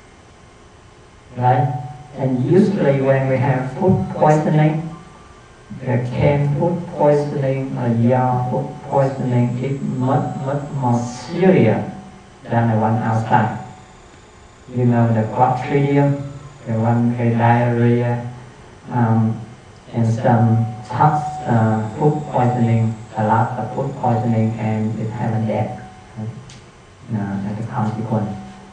right? And usually when we have food poisoning, the canned food poisoning or jar food poisoning is much more serious than the one outside. You know, the Clostridium, the one with diarrhea, and some food poisoning, a lot of food poisoning, and it has a death as a consequence.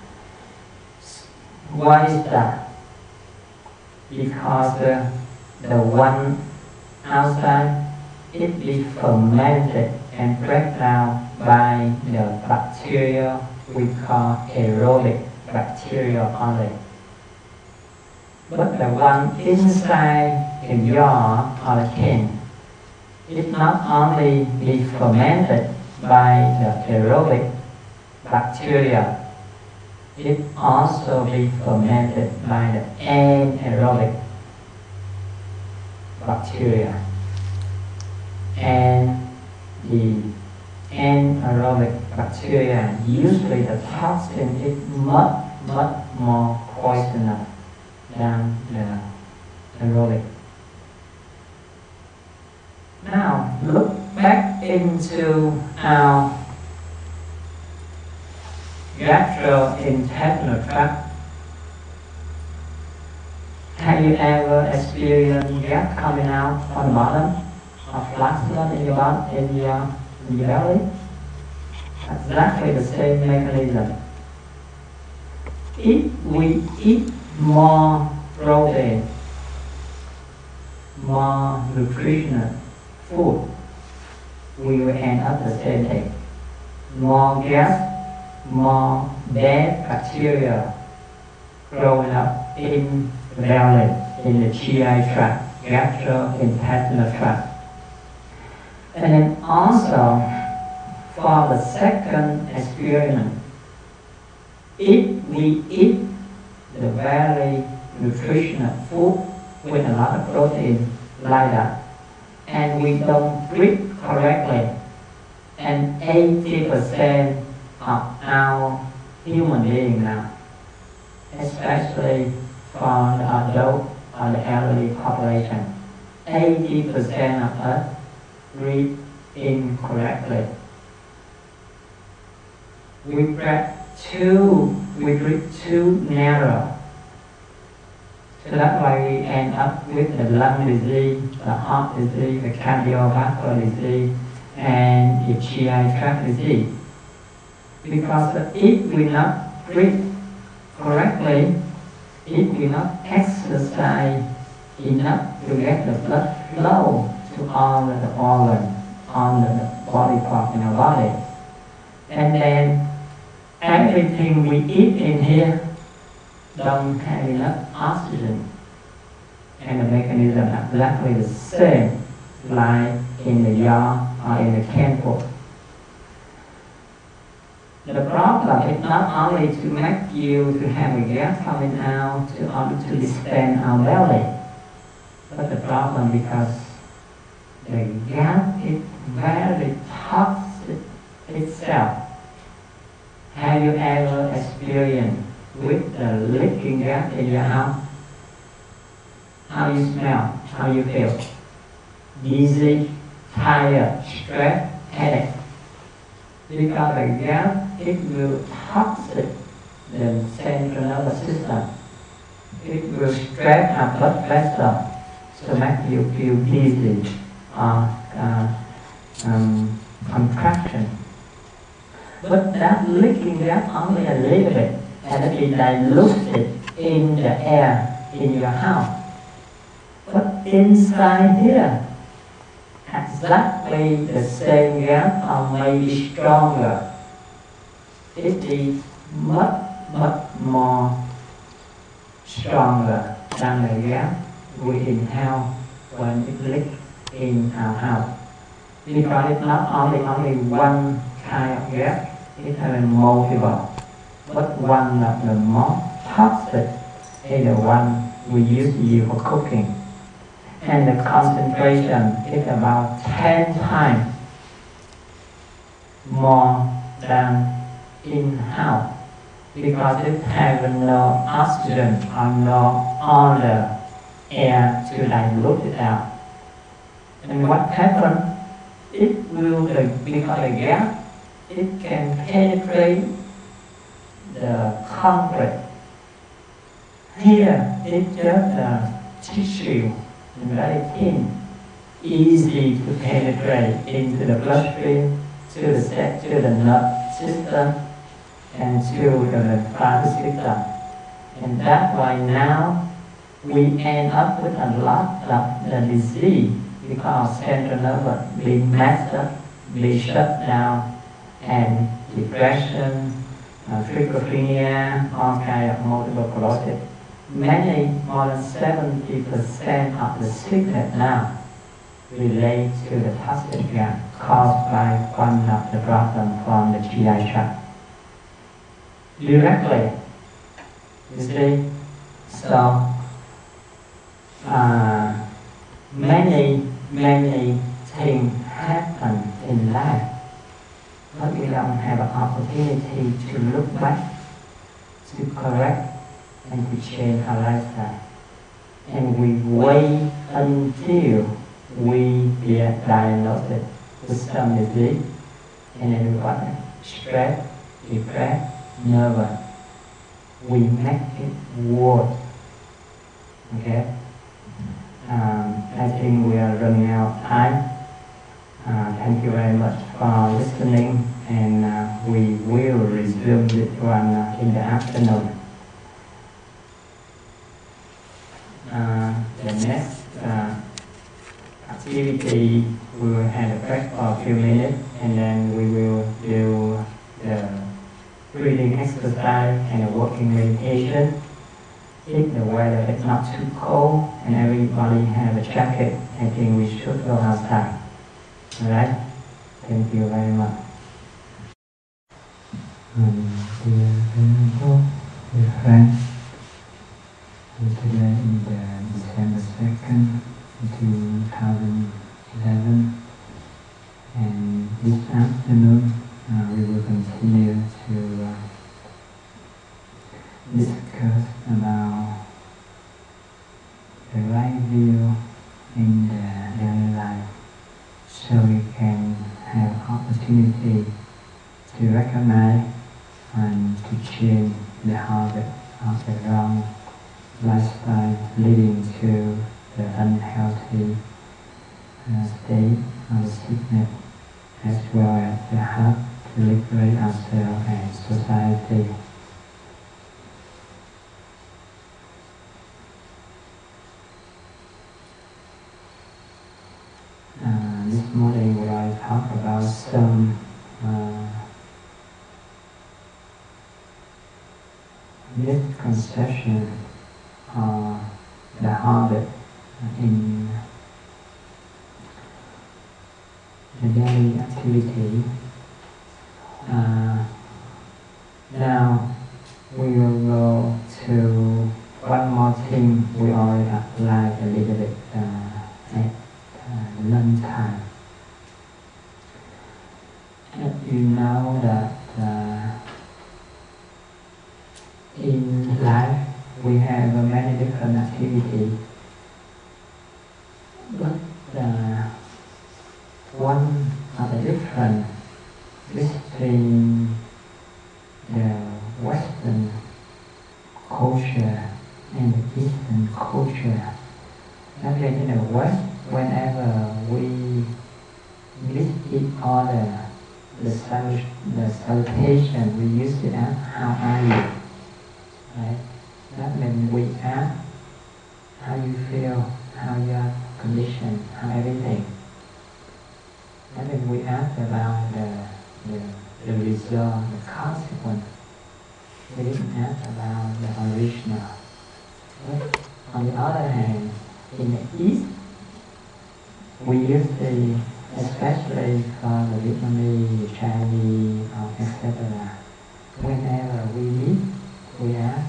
Why is that? Because the one outside, it be fermented and break down by the bacteria we call aerobic bacteria only. But the one inside the jar or the can, it not only be fermented by the aerobic bacteria, it also be fermented by the anaerobic bacteria. And the anaerobic bacteria, usually the toxin is much more poisonous than the aerobic. Now look back into our gastrointestinal tract. Have you ever experienced gas coming out on the bottom of flaccid in your body, in your belly? Exactly the same mechanism. If we eat more protein, more nutritional food, we will end up the same thing. More gas, more bad bacteria growing up in the belly, in the GI tract, gastrointestinal tract. And then also, for the second experiment, if we eat the very nutritional food with a lot of protein like that, and we don't drink correctly. And 80% of our human beings now, especially for the adult or the elderly population, 80% of us read incorrectly. We read too narrow. So that's why we end up with the lung disease, the heart disease, the cardiovascular disease, and the GI tract disease. Because if we not breathe correctly, if we not exercise enough to get the blood flow to all the organs, all the body parts in our body, and then everything we eat in here don't have enough oxygen, and the mechanism is exactly the same like in the jar or in the candle. The problem is not only to make you to have a gas coming out to order to distend our belly, but the problem because the gas is very toxic itself. Have you ever experienced with the leaking gas in your house? How you smell? How you feel? Dizzy, tired, stressed, headache. Because the gas, it will toxic the central nervous system. It will stress our blood vessel to make you feel dizzy or contraction. But that leaking gas only a little bit, and it is diluted in the air in your house. But inside here, exactly the same gas or maybe stronger. It is much more stronger than the gas we inhale when it leaks in our house. Because it's not only one kind of gas, it has multiple. But one of the most toxic is the one we used to use for cooking. And the concentration is about 10 times more than in-house, because it has no oxygen or no other air to dilute it out. And what happens? It will, because the gas, it can penetrate the concrete. Here, it's just a tissue, very thin, easy to penetrate into the bloodstream, to the nerve system, and to the lymphatic system. And that's why now we end up with a lot of the disease because central nervous being messed up, being shut down, and depression, schizophrenia, all kinds of multiple sclerosis. Many, more than 70% of the sickness now relate to the toxic gas caused by one of the problems from the GI tract. Directly, you see, so many things happen in life, but we don't have an opportunity to look back, to correct, and to change our lifestyle. And we wait until we get diagnosed with some disease, and then we got stress, depressed, nervous. We make it worse. Okay? I think we are running out of time. Thank you very much for listening, and we will resume this one in the afternoon. The next activity, we will have a break for a few minutes, and then we will do the breathing exercise and a walking meditation. If the weather is not too cold and everybody have a jacket, I think we should go outside. Alright? Thank you very much. Dear friends, today is December 2nd, 2011, the right view in the daily life, so we can have opportunity to recognize and to change the habit of the wrong lifestyle leading to the unhealthy state of sickness, as well as the help to liberate ourselves and society. This morning we will talk about some misconception of the habit in the daily activity. Now we will go to one more thing we already applied a little bit at lunchtime. You know that in life we have many different activities, but one of the difference between the Western culture and the Eastern culture. Actually, in the West, whenever we meet each other, the salutation we use it as "How are you?" Right? That means we ask how you feel, how your condition, how everything. That means we ask about the result, the consequence. We didn't ask about the original. But on the other hand, in the East, we usually, especially for the Vietnamese, the Chinese, etc., whenever we meet, we ask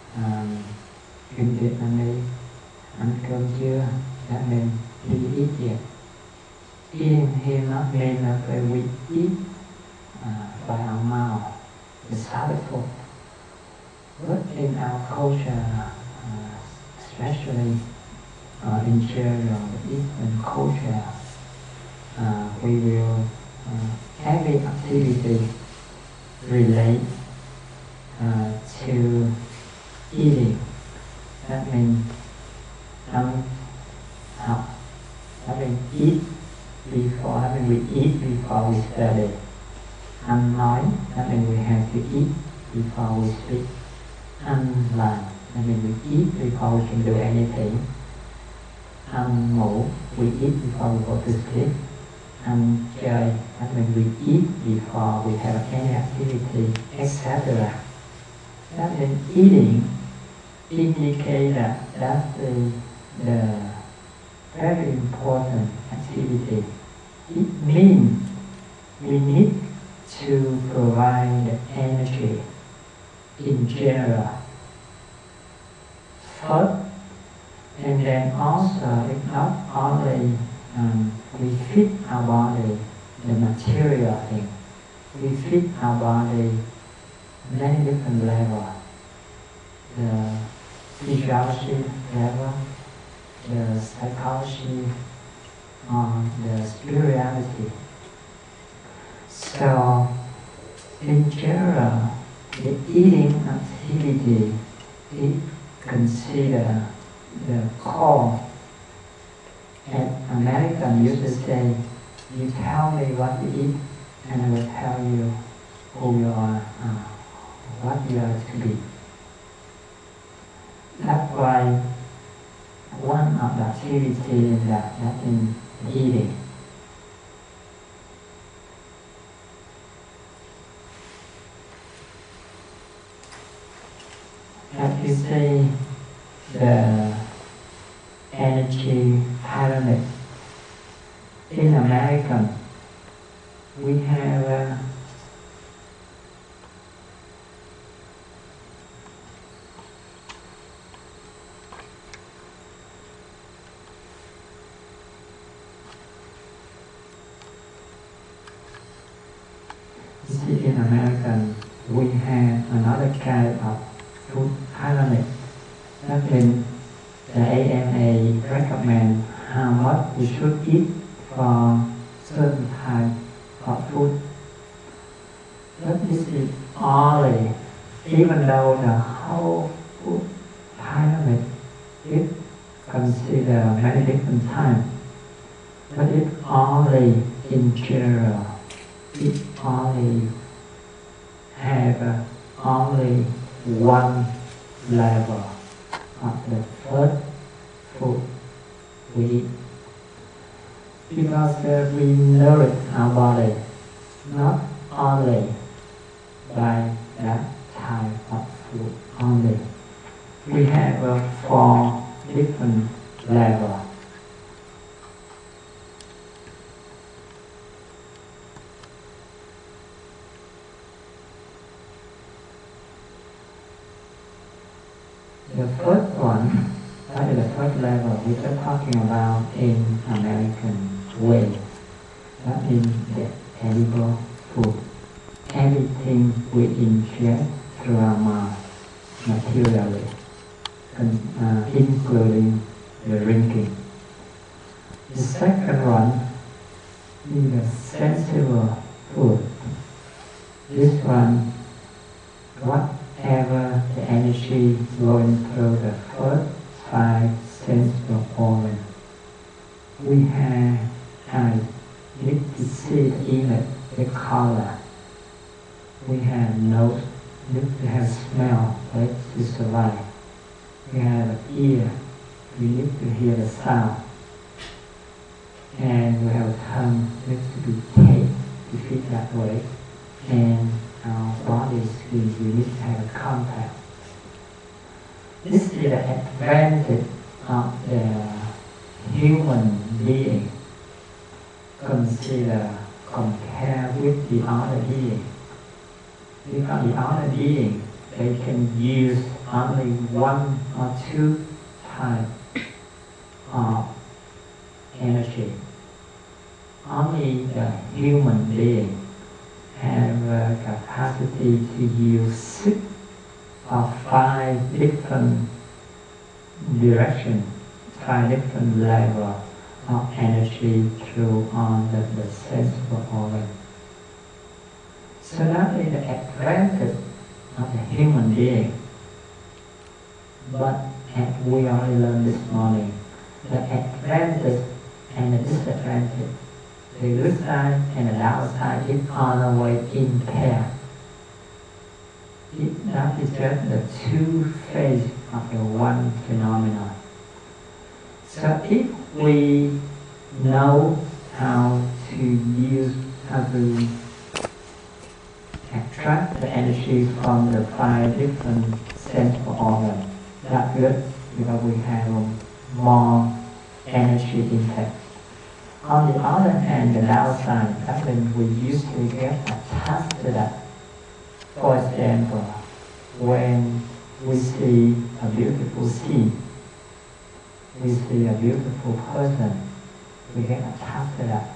in Vietnamese, "Ăn cơm chưa?" That means, "Do you eat yet?" Eating here not mean that we eat by our mouth, the solid food. But in our culture, especially in general, the Eastern culture, we will every activity relate to eating. That means that means eat before. That means we eat before we study. Ăn nói. That means we have to eat before we speak. Ăn làm. That means we eat before we can do anything. Ăn ngủ. We eat before we go to sleep. Ăn chơi. That means we eat before we have any activity, etc. That means eating indicates that that's the very important activity. It means we need to provide the energy in general first, and then also it's not only we feed our body the material thing, we feed our body many different levels, the physiology level, the psychology, the spirituality. So, in general, the eating activity is considered the core. And Americans used to say, "You tell me what to eat, and I will tell you who you are, what you are to be." That's why one of the activities is that in eating. As you see, the energy pyramid in America, we have you see, in America, we have another kind of food pyramid. That means the AMA recommend how much we should eat for certain type of food. But this is only, even though the whole food pyramid is considered many different types, but it only in general, it only have only one level of the first food we eat. Because we nourish our body not only by that type of food only. We have 4 different levels. The first one, that is the first level we are talking about in American way. That is the edible food. Everything we ingest through our mouth materially, including the drinking. The second one is the sensible food. This one, whatever the energy going through the first 5 sensible organs. We have eyes, need to see the image, the color. We have nose, need to have smell, right, to survive. We have an ear, we need to hear the sound. And we have a tongue, need to be taste, to feel that way. And our body skin, we need to have a contact. This is the advantage of the human being. Compare with the other being. Because the other being, they can use only 1 or 2 types of energy. Only the human being have a capacity to use 6 or 5 different directions, 5 different levels of energy through all the sensible organ. So that is the advantage of the human being. But as we already learned this morning, the advantage and the disadvantage, the good side and the downside is always impaired. That is just the 2 phases of the one phenomenon. So if we know how to extract the energy from the 5 different sensible organs, that's good because we have more energy intake. On the other hand, the downside, that means we usually get attached to that. For example, when we see a beautiful scene, we see a beautiful person, we get attached to that.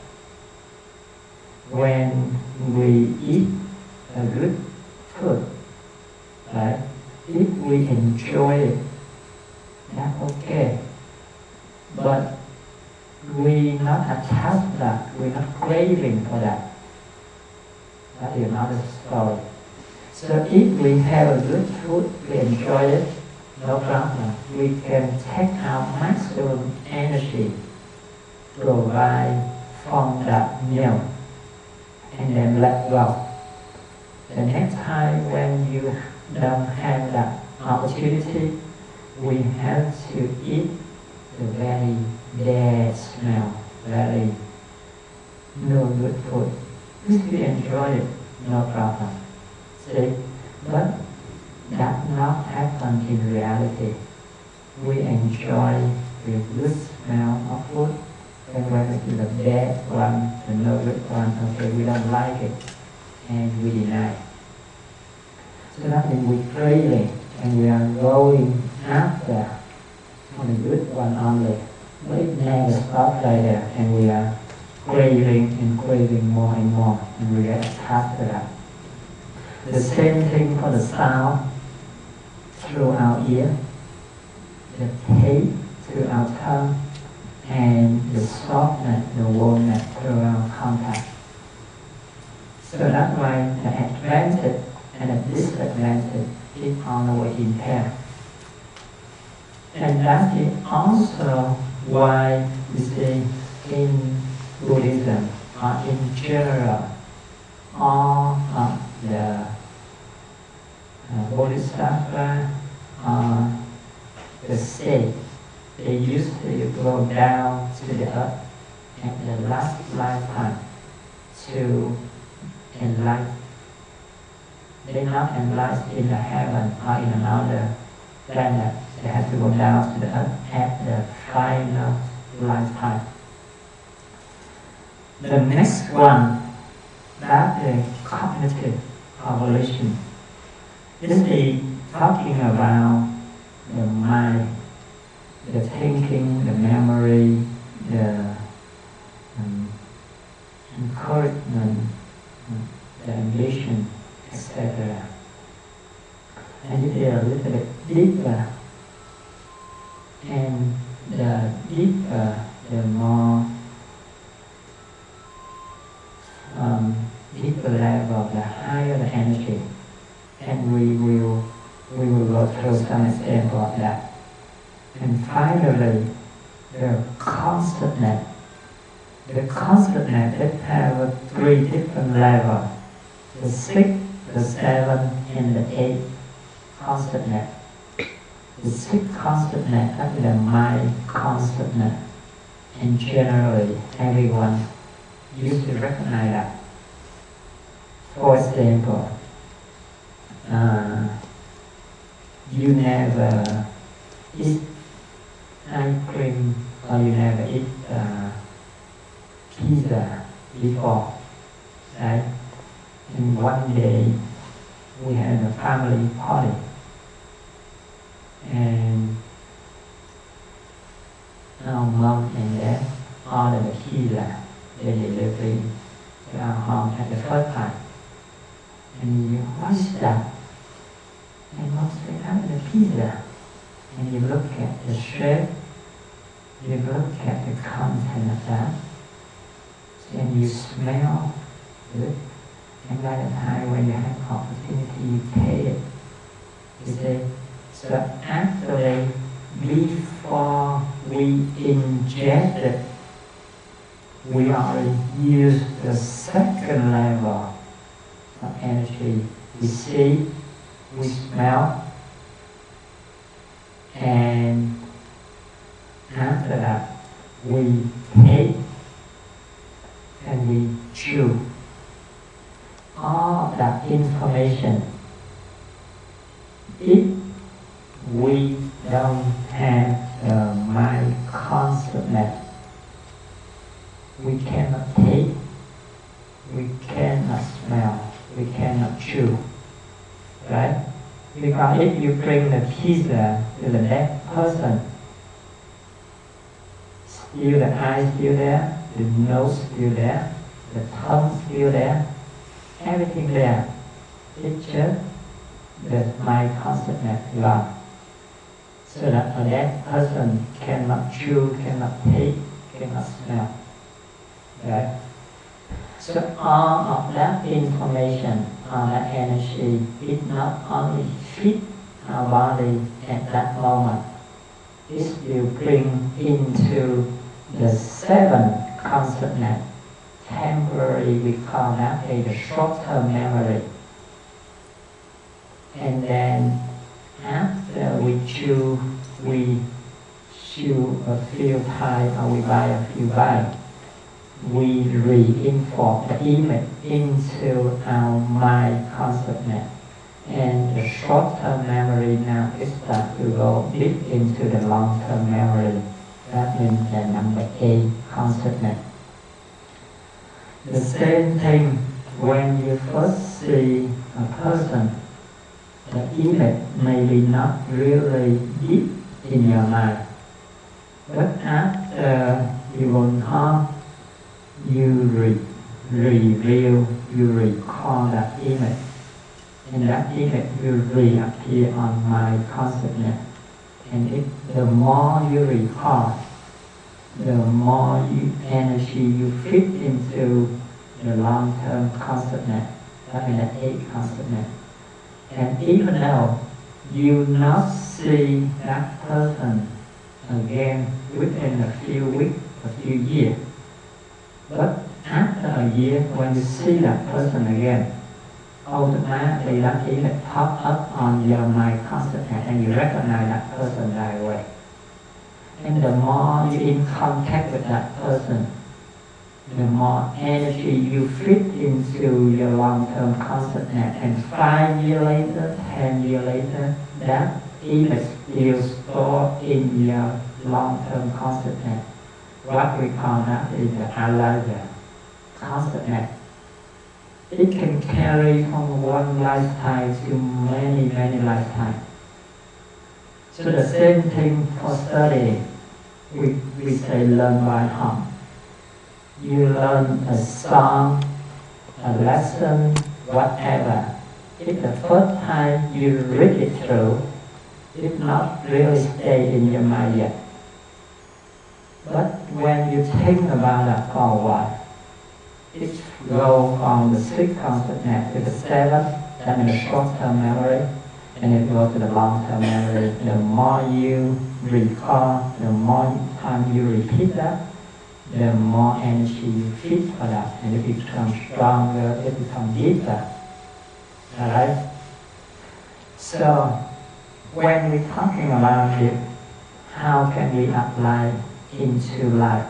When we eat a good food, right? If we enjoy it, that's okay. But we not attached to that, we're not craving for that. That is another story. So if we have a good food, we enjoy it, no problem. We can take our maximum energy, provide from that meal, and then let go. The next time when you don't have that opportunity, we have to eat the very bad smell, very no good food. If we enjoy it, no problem. See? But that not happen in reality. We enjoy the good smell of food, and when it is the bad one, the no good one, okay, we don't like it, and we deny. So that means we craving, and we are going after for the good one only. But it never stops right there, and we are craving and craving more and more, and we get attached to that. The same thing for the sound through our ear. The taste tongue, and the softness, the warmness throughout contact. So that's why the advantage and the disadvantage is on the way impaired. And that is also why we say in Buddhism or in general, all of the Bodhisattva or the sage, they used to go down to the earth at the last lifetime to enlighten. They not enlightened in the heaven or in another planet. They have to go down to the earth at the final lifetime. The next one, that is cognitive evolution. This is talking about the mind, the thinking, the memory, the encouragement, the ambition, etc. And it is a little bit deeper. And the deeper, the more deeper level, the higher the energy. And we will go through some example of that. And finally, the consciousness. The consciousness, it has 3 different levels. The 6, the 7, and the 8 consciousness. The 6 consciousness, that is the mind consciousness. And generally, everyone used to recognize that. For example, you never eat ice cream or you never eat pizza before, right? And one day we had a family party, and our mom and dad ordered a pizza. They delivered to our home at the first time. And you, what is that? And mom said, that's the pizza. And you look at the shape, you look at the content of that, and you smell it. And by the time when you have opportunity, you taste it. You say, so actually, before we ingest it, we already use the second level of energy. We see, we smell, and after that, we taste and we chew. All that information, if we don't have the mind consciousness, we cannot taste, we cannot smell, we cannot chew, right? Because if you bring the pizza to the next person, still the eye still there, the nose still there, the tongue still there, everything there. It's just the mind consciousness gone. So that a dead person cannot chew, cannot taste, cannot smell. Right? So all of that information, all that energy, it not only fit our body at that moment, it will bring into the 7 consciousness. Temporary, we call that a short-term memory. And then after we chew a few times or we buy a few bites, we reinforce the image into our mind consciousness. And the short-term memory now is start to go deep into the long-term memory. That means the number 8 consciousness. The same thing when you first see a person, the image may be not really deep in your mind. But after you go on, you you recall that image. And that image will reappear on mind consciousness. And the more you recall, the more energy you fit into the long-term consciousness, that means the eight consciousness. And even though you not see that person again within a few weeks, a few years, but after a year, when you see that person again, automatically that image pops up on your mind consciousness and you recognize that person right away. And the more you're in contact with that person, the more energy you fit into your long-term consciousness, and 5 years later, 10 years later, that image still stored in your long-term consciousness. What we call that is the alayya consciousness. It can carry from one lifetime to many, many lifetimes. So the same thing for study. We say learn by heart. You learn a song, a lesson, whatever. If the first time you read it through, it not really stay in your mind yet. But when you think about that for a while, it goes from the 6th consciousness to the 7th, that means the short-term memory, and it goes to the long-term memory. The more you recall, the more time you repeat that, the more energy you fit for that, and it becomes stronger, it becomes deeper. Alright? So, when we're talking about it, how can we apply into life?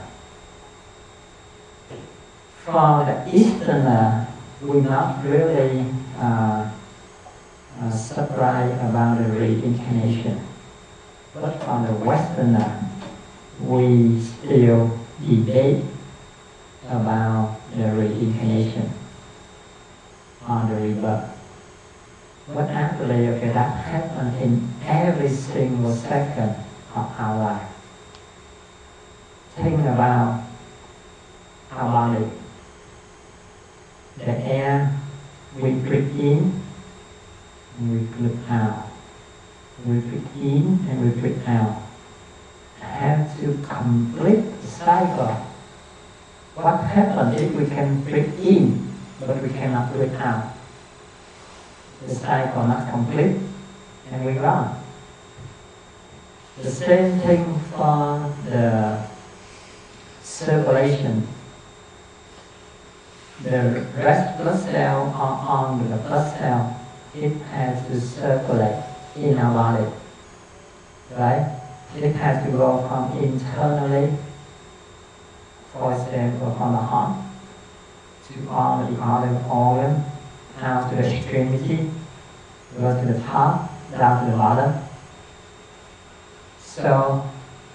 For the Easterner, we're not really surprised about the reincarnation. But for the Westerner, we still debate about the reincarnation or the rebirth. But actually, okay, that happens in every single second of our life. Think about our body. The air we breathe in and we breathe out. We breathe in and we breathe out. Have to complete the cycle. What happens if we can breathe in but we cannot breathe out? The cycle not complete and we run. The same thing for the circulation. The red blood cell are on the blood cell. It has to circulate in our body, right? It has to go from internally, for example, from the heart to all the other organs, out to the extremity, go to the top, down to the bottom. So,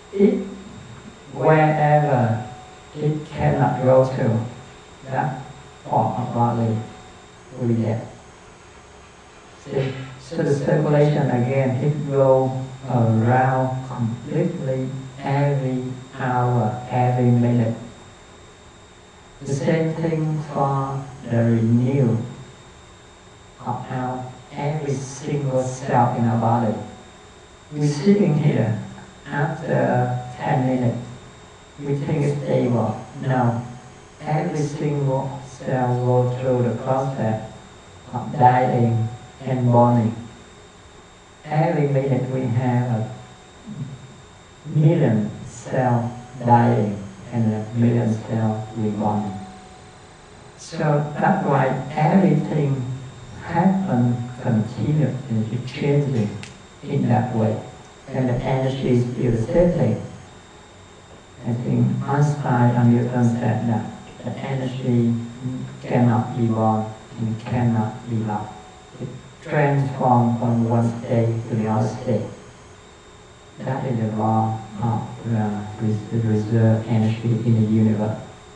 wherever it cannot go to, that part of body will be there. See? So the circulation again, it goes around completely every hour, every minute. The same thing for the renewal of every single cell in our body. We're sitting here after 10 minutes. We think it's stable. No. Every single cell goes through the process of dying and born. Every minute we have a million cells dying and a million cells reborn. So that's why everything happens continuously, changing in that way. And the energy is still the same thing. I think Einstein and Newton said that the energy cannot be born and cannot be lost. It transforms from one state to the other state. That is the law of the reserve energy in the universe.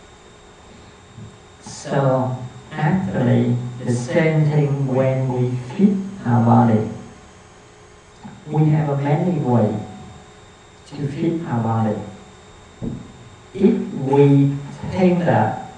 So actually, the same thing when we feed our body. We have many ways to feed our body. If we think that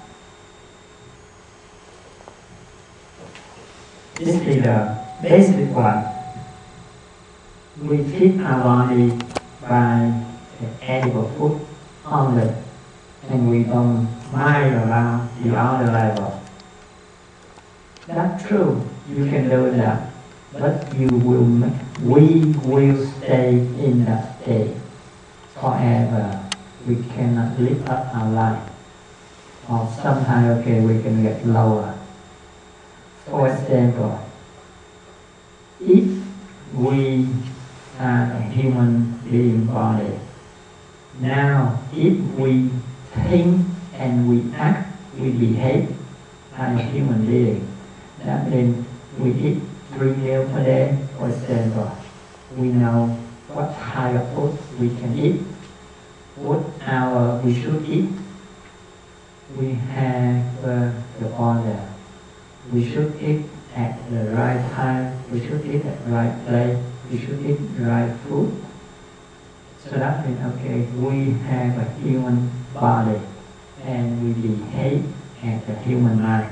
this is the basic one, we feed our body by edible food only, and we don't mind around the other level. That's true, you can do that, but we will stay in that state forever. We cannot live up our life. Or sometimes, okay, we can get lower. For example, if we are a human being body, now if we think and we act, we behave like a human being, that means we eat 3 meals per day, for example. We know what kind of food we can eat, what hour we should eat. We have the order. We should eat at the right time, we should eat at the right place, we should eat the right food. So that means, okay, we have a human body and we behave as a human mind.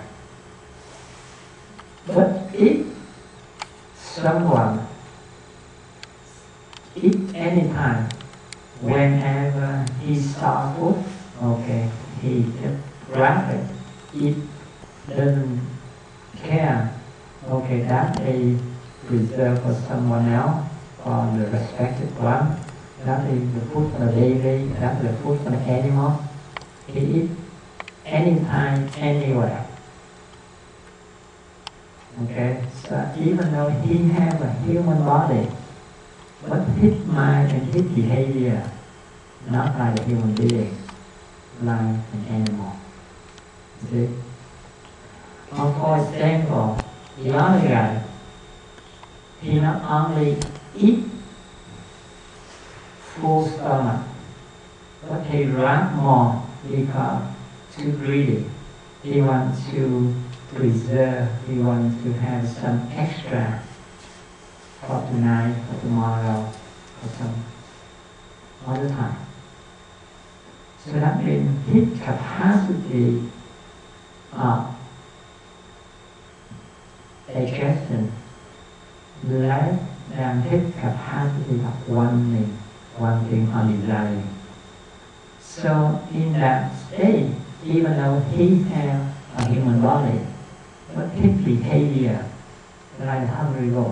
But if someone eat anytime, whenever he saw food, okay, he just grab it, eat, doesn't care, okay, that is reserved for someone else, for the respected one. That is the food for the baby, that's the food for the animal. He eat anytime, anywhere. Okay, so even though he has a human body, but his mind and his behavior not like a human being, like an animal. See? Or for example, the other guy, he not only eat full stomach, but he run more because too greedy. He wants to preserve, he wants to have some extra for tonight, for tomorrow, for some other time. So that means his capacity of digestion less than his capacity of wanting or desiring. So in that state, even though he has a human body, but his behavior like a hungry goat.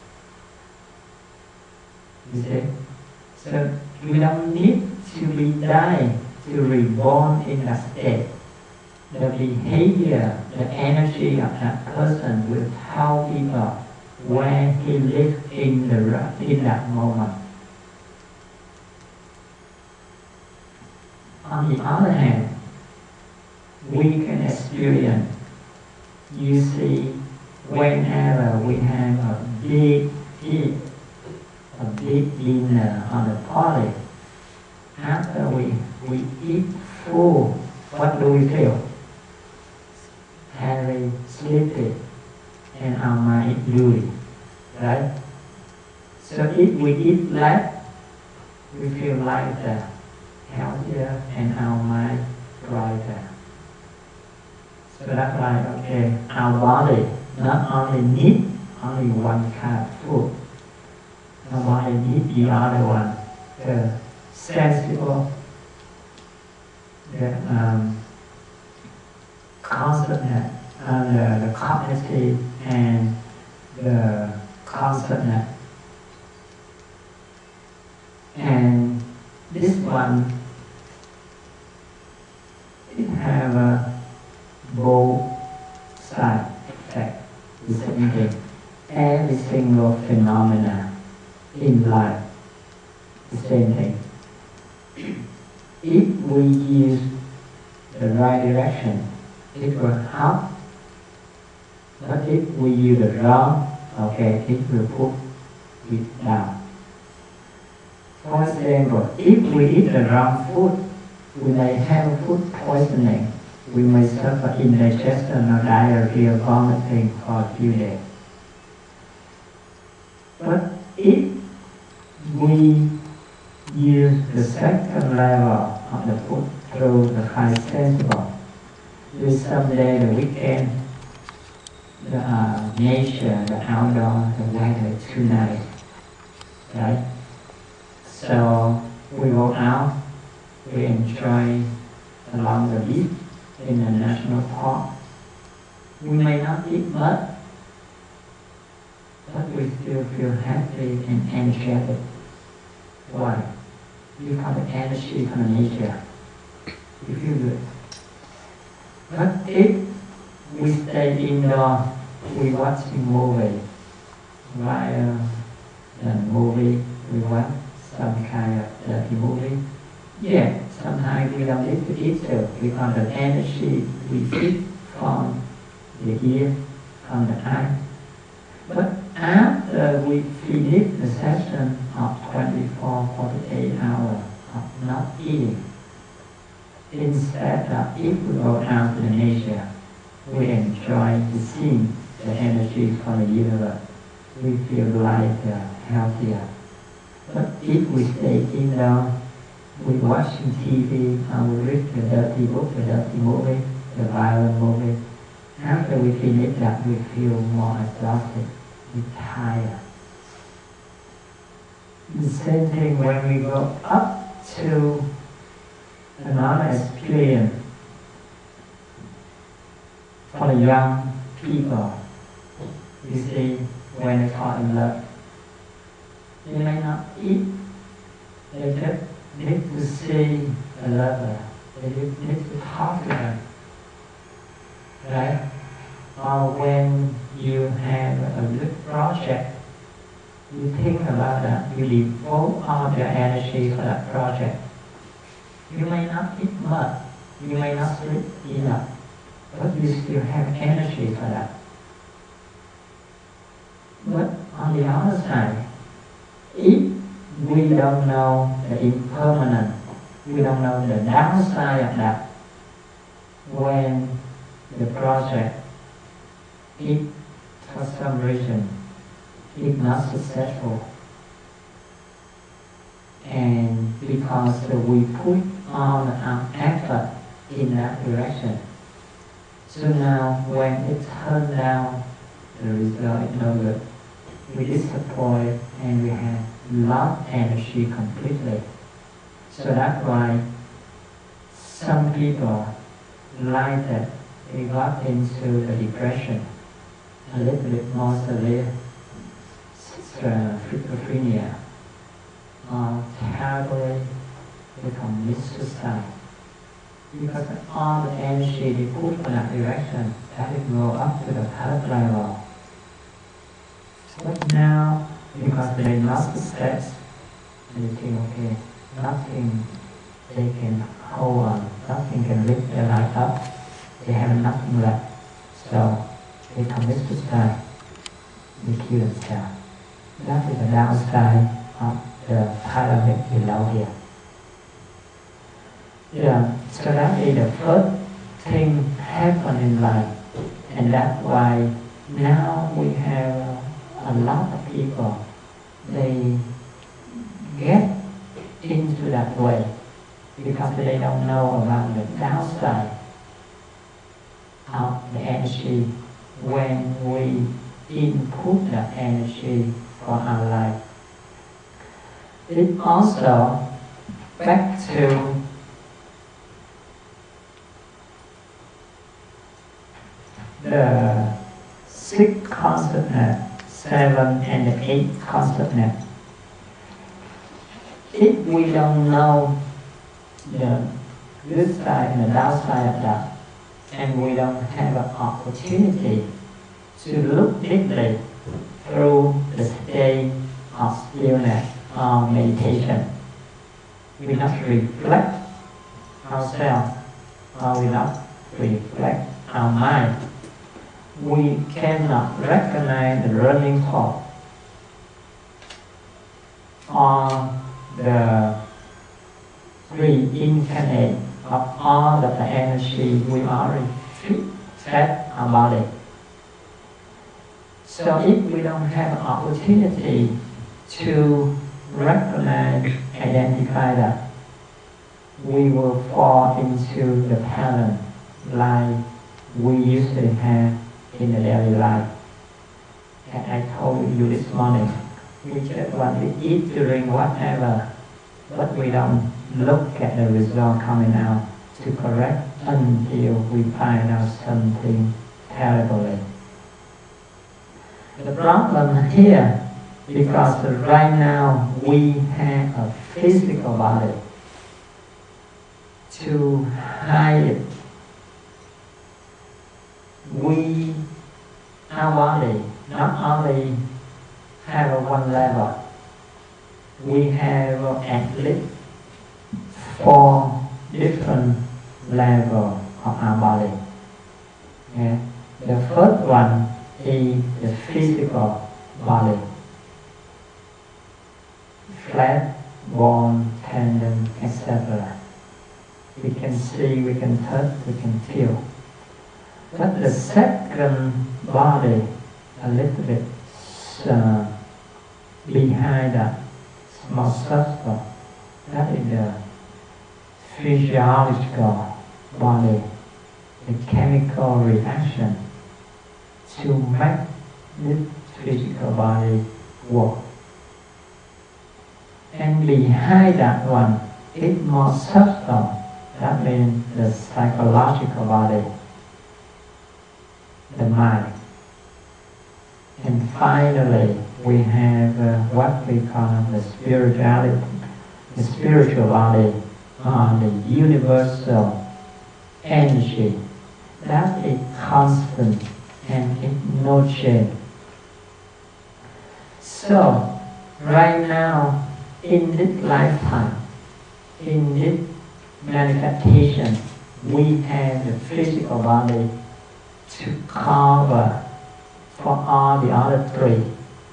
You see? So we don't need to be dying to reborn in that state. The behavior, the energy of that person will tell people where he lives in that moment. On the other hand, we can experience, you see, whenever we have a big dinner on a party, after we eat full, what do we feel? Hungry, sleepy, and our mind is weary, right? So if we eat less, we feel lighter, healthier, and our mind brighter. So that's why, okay, our body not only needs only one kind of food, our body needs the other one, the sensible, the consciousness, the cognitive, and the consciousness. And this one, it have a both side effect, the same thing. Every single phenomena in life, the same thing. If we use the right direction, it will help. But if we use the wrong, okay, it will put it down. For example, if we eat the wrong food, we may have food poisoning. We may suffer indigestion or diarrhea, vomiting for a few days. But if we use the second level of the food through the high sensible, with someday the weekend, the nature, the outdoor, the weather is too nice, right? So we go out we enjoy along the beach in the national park. We may not eat much, but we still feel happy and energetic. Why? Because the energy from nature. We feel good. But if we stay indoors, we watching movie. While the movie, we watch some kind of dirty movie. Yeah, sometimes we don't need to eat too, because the energy we get from the ear, from the eye. But after we finish the session of 24-48 hours of not eating, instead of if we go out to the nature, we enjoy to see the energy from the universe. We feel lighter, healthier. But if we stay indoors, we watching TV and we read the dirty book, the dirty movie, the violent movie. After we finish that, we feel more exhausted, we tired. The same thing when we go up to another experience. For the young people, you see, when they fall in love, they may not eat, they just need to see a lover, they need to talk to her, right? Or when you have a good project, you think about that, you devote all your energy for that project. You may not eat much, you may not sleep enough, but you still have energy for that. But on the other side, if we don't know the impermanent, we don't know the downside of that, when the project, if for some reason, is not successful, and because we put all our effort in that direction, so now when it turns out the result is no good, we disappoint and we have lost energy completely. So that's why some people like that they got into the depression, a little bit more severe schizophrenia, or terribly they commit suicide. Because all the energy they put in that direction, that will go up to the third level. But now, because they lost the steps, they think, okay, nothing they can hold on, nothing can lift their life up, they have nothing left. So they commit suicide, they kill themselves. That is the downside of the pyramid below here. Yeah, so that is the first thing happen in life, and that's why now we have a lot of people, they get into that way because they don't know about the downside of the energy when we input the energy for our life. It also back to the 6th consciousness, 7 and the 8th consciousness. If we don't know the good side and the downside of that, and we don't have an opportunity to look deeply through the state of stillness or meditation, we not reflect ourselves, or we not reflect our mind, we cannot recognize the running thought or the reincarnate of all of the energy we already fed our body. So if we don't have an opportunity to recognize, identify that, we will fall into the pattern like we usually have in the daily life. And I told you this morning, we just want to eat, drink, whatever, but we don't look at the result coming out to correct until we find out something terribly. The problem here, because right now we have a physical body to hide it. Our body not only have one level, we have at least 4 different levels of our body. Okay? The first one is the physical body. Flesh, bone, tendon, etc. We can see, we can touch, we can feel. But the second body, a little bit behind that small substance, that is the physiological body, the chemical reaction to make this physical body work. And behind that one is more substance, that means the psychological body, the mind. And finally, we have what we call the spirituality, the spiritual body, or the universal energy. That is constant and it's no change. So, right now, in this lifetime, in this manifestation, we have the physical body to cover for all the other 3.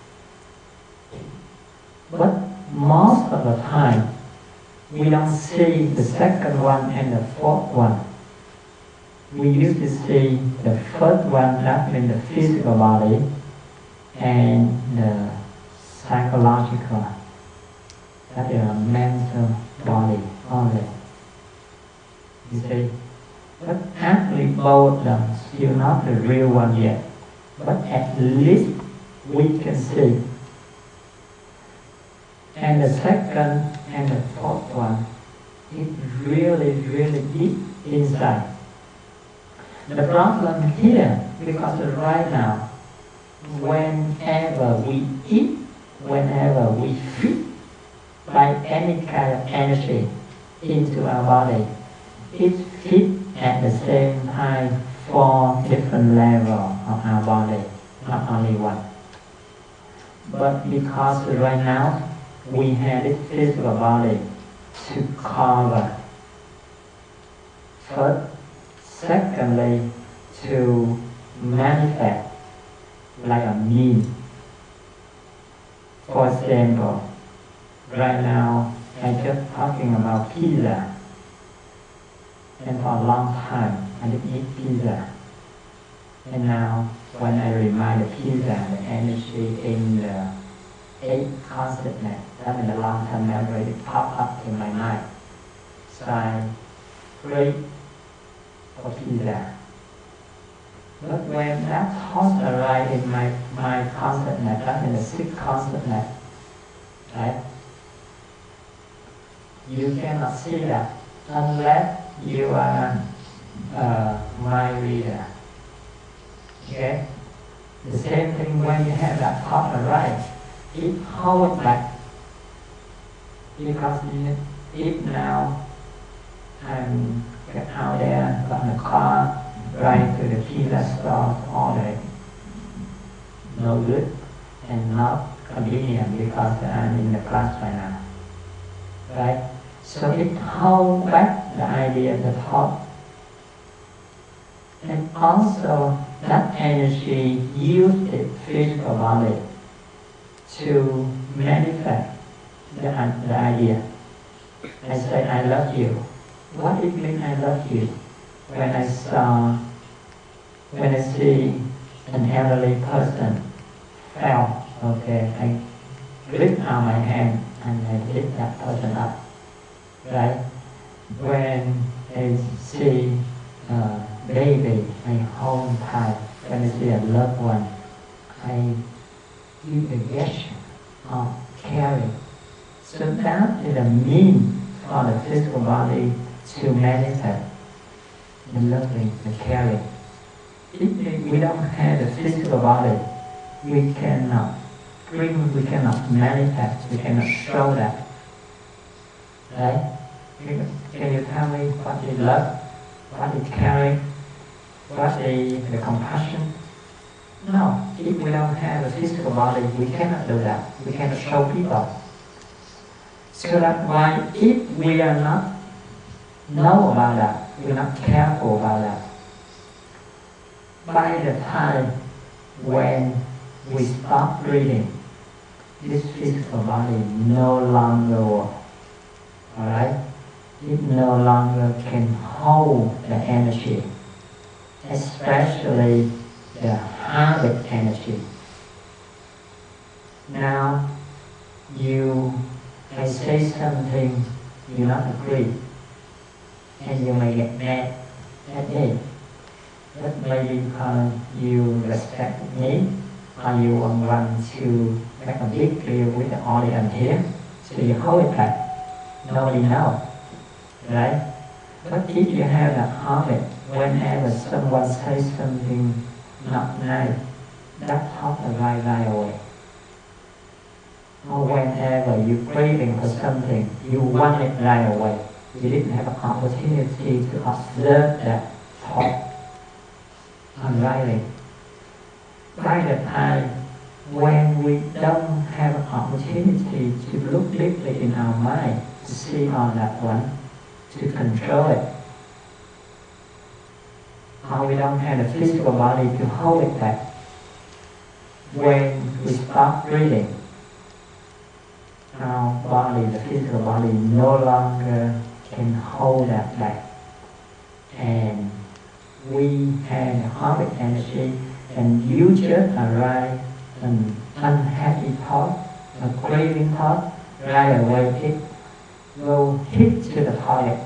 But most of the time, we don't see the second one and the fourth one. We used to see the first one, that means the physical body, and the psychological, that is a mental body only. You see? But actually both of them still not the real one yet. But at least we can see. And the second and the fourth one is really, really deep inside. The problem here, because right now, whenever we eat, whenever we feed by any kind of energy into our body, it fits at the same time 4 different levels of our body, not only one. But because right now we have this physical body to cover, first, secondly, to manifest like a mean. For example, right now I'm just talking about pizza. And for a long time, I didn't eat pizza. And now, when I remind the pizza, the energy in the 8 consciousness, that in the long-term memory, it popped up in my mind. So I crave for pizza. But when that thought arises in my consciousness, that in the 6th consciousness, right? You cannot see that unless you are a mind reader. Okay? The same thing when you have that thought arise, it holds back. Because if now I'm out there, got in the car, drive to the pizza store, order, no good and not convenient because I'm in the class right now. Right? So it holds back the idea, the thought. And also that energy used the physical body to manifest the idea. I say, I love you. What it means I love you? When I see an elderly person fell, okay, I lift out my hand and I lift that person up. Right? When I see a baby, I hold tight. When I see a loved one, I give a gesture of caring. So that is a means for the physical body to manifest the loving, the caring. If we don't have the physical body, we cannot manifest, we cannot show that. Right? Can you tell me what is love? What is caring? What is the compassion? No, if we don't have a physical body, we cannot do that. We cannot show people. So that's why if we are not know about that, we're not careful about that, by the time when we stop breathing, this physical body no longer works. Alright? It no longer can hold the energy, especially the habit energy. Now, I say something you not agree, and you may get mad at me. But maybe because you respect me, or you want to make a big deal with the audience here, so you hold it back. Nobody knows, right? But if you have that habit, whenever someone says something not nice, that thought right away. Or whenever you're craving for something, you want it right away. You didn't have an opportunity to observe that thought unrightly. By the time when we don't have an opportunity to look deeply in our mind, to see on that one, to control it, or we don't have the physical body to hold it back, when we stop breathing, our body, the physical body, no longer can hold that back. And we have the heart energy, and you just arrive an unhappy thought, a craving thought, right away it will hit to the target.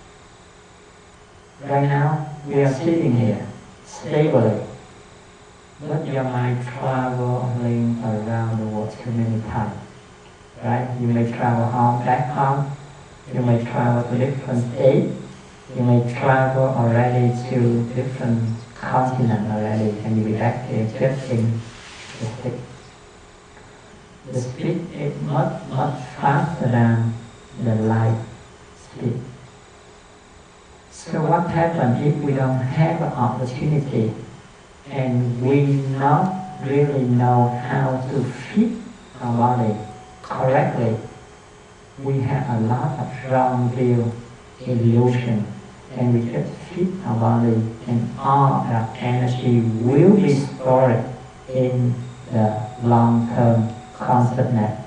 Right now, we are sitting here, stably, but your mind traveling around the world too many times. Right? You may travel home, back home, you may travel to different states, you may travel already to different continents already, and you'll be back here just in the stick. The speed is much faster than the light speed. So what happens if we don't have an opportunity and we not really know how to fit our body correctly? We have a lot of wrong view, illusion, and we just fit our body, and all that energy will be stored in the long-term consciousness.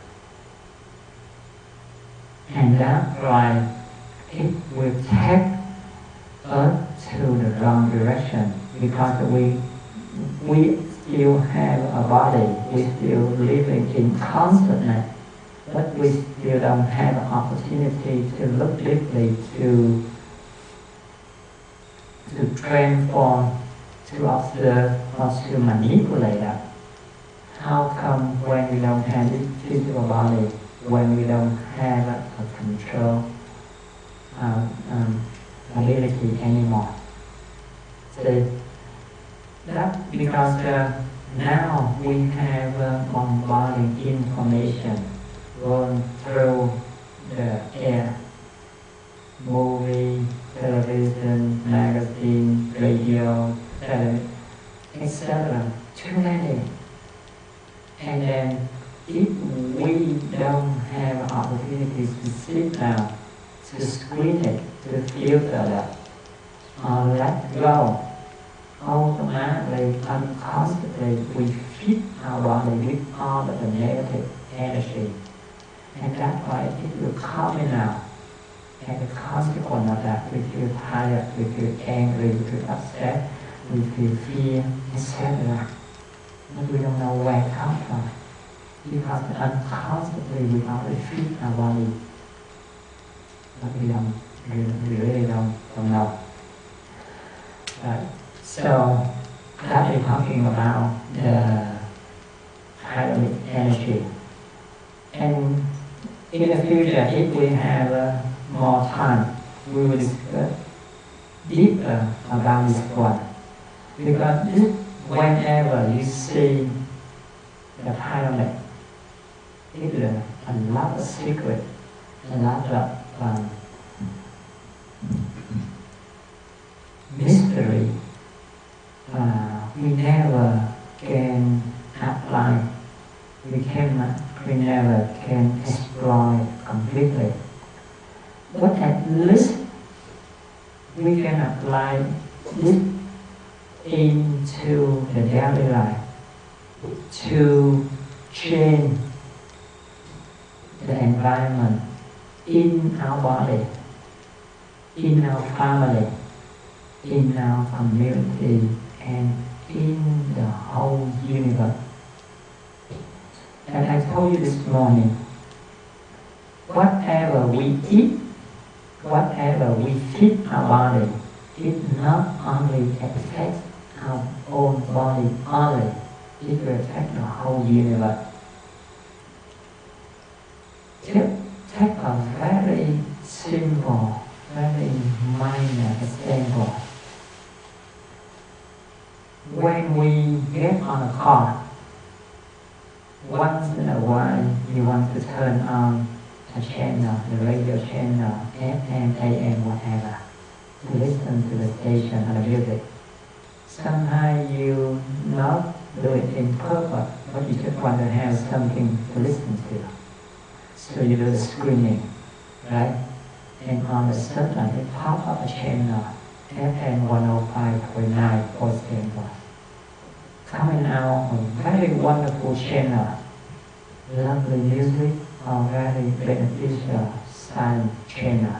And that's why it will take us to the wrong direction, because we still have a body, we still living in consciousness, but we still don't have an opportunity to look deeply, to transform, to observe, or to manipulate that. How come when we don't have this physical body, when we don't have a control ability anymore? So that's because now we have bombarding information going through the air, movie, television, magazine, radio, etc. Too many. And then if we don't have opportunities to sit down, to screen it, to filter that, or let go, automatically, unconsciously, we fit our body with all of the negative energy. And that's why it will come out. And the consequence of that, we feel tired, we feel angry, we feel upset, we feel fear, etc. But we don't know where it comes from. Because unconsciously we already fit our body. But we really don't know. So that is talking about the pyramid energy. And In the future, if we have more time, we will discuss deeper about this one. Because whenever you see the pyramid, it is a lot of secret, a lot of mystery. We never can apply. We never can explore completely. But at least we can apply this into the daily life to change the environment in our body, in our family, in our community, and in the whole universe. And I told you this morning, whatever we eat, whatever we feed our body, it not only affects our own body only, it will affect the whole universe. Take a very simple, very minor example. When we get on a car, once in a while you want to turn on a channel, the radio channel, FM, AM, whatever, to listen to the station or the music. Sometimes you not do it in purpose, but you just want to have something to listen to. So you do the screening, right? And on the sudden it pops up a channel, FM 105.9, for example. Coming out a very wonderful channel, lovely music, or very beneficial science channel.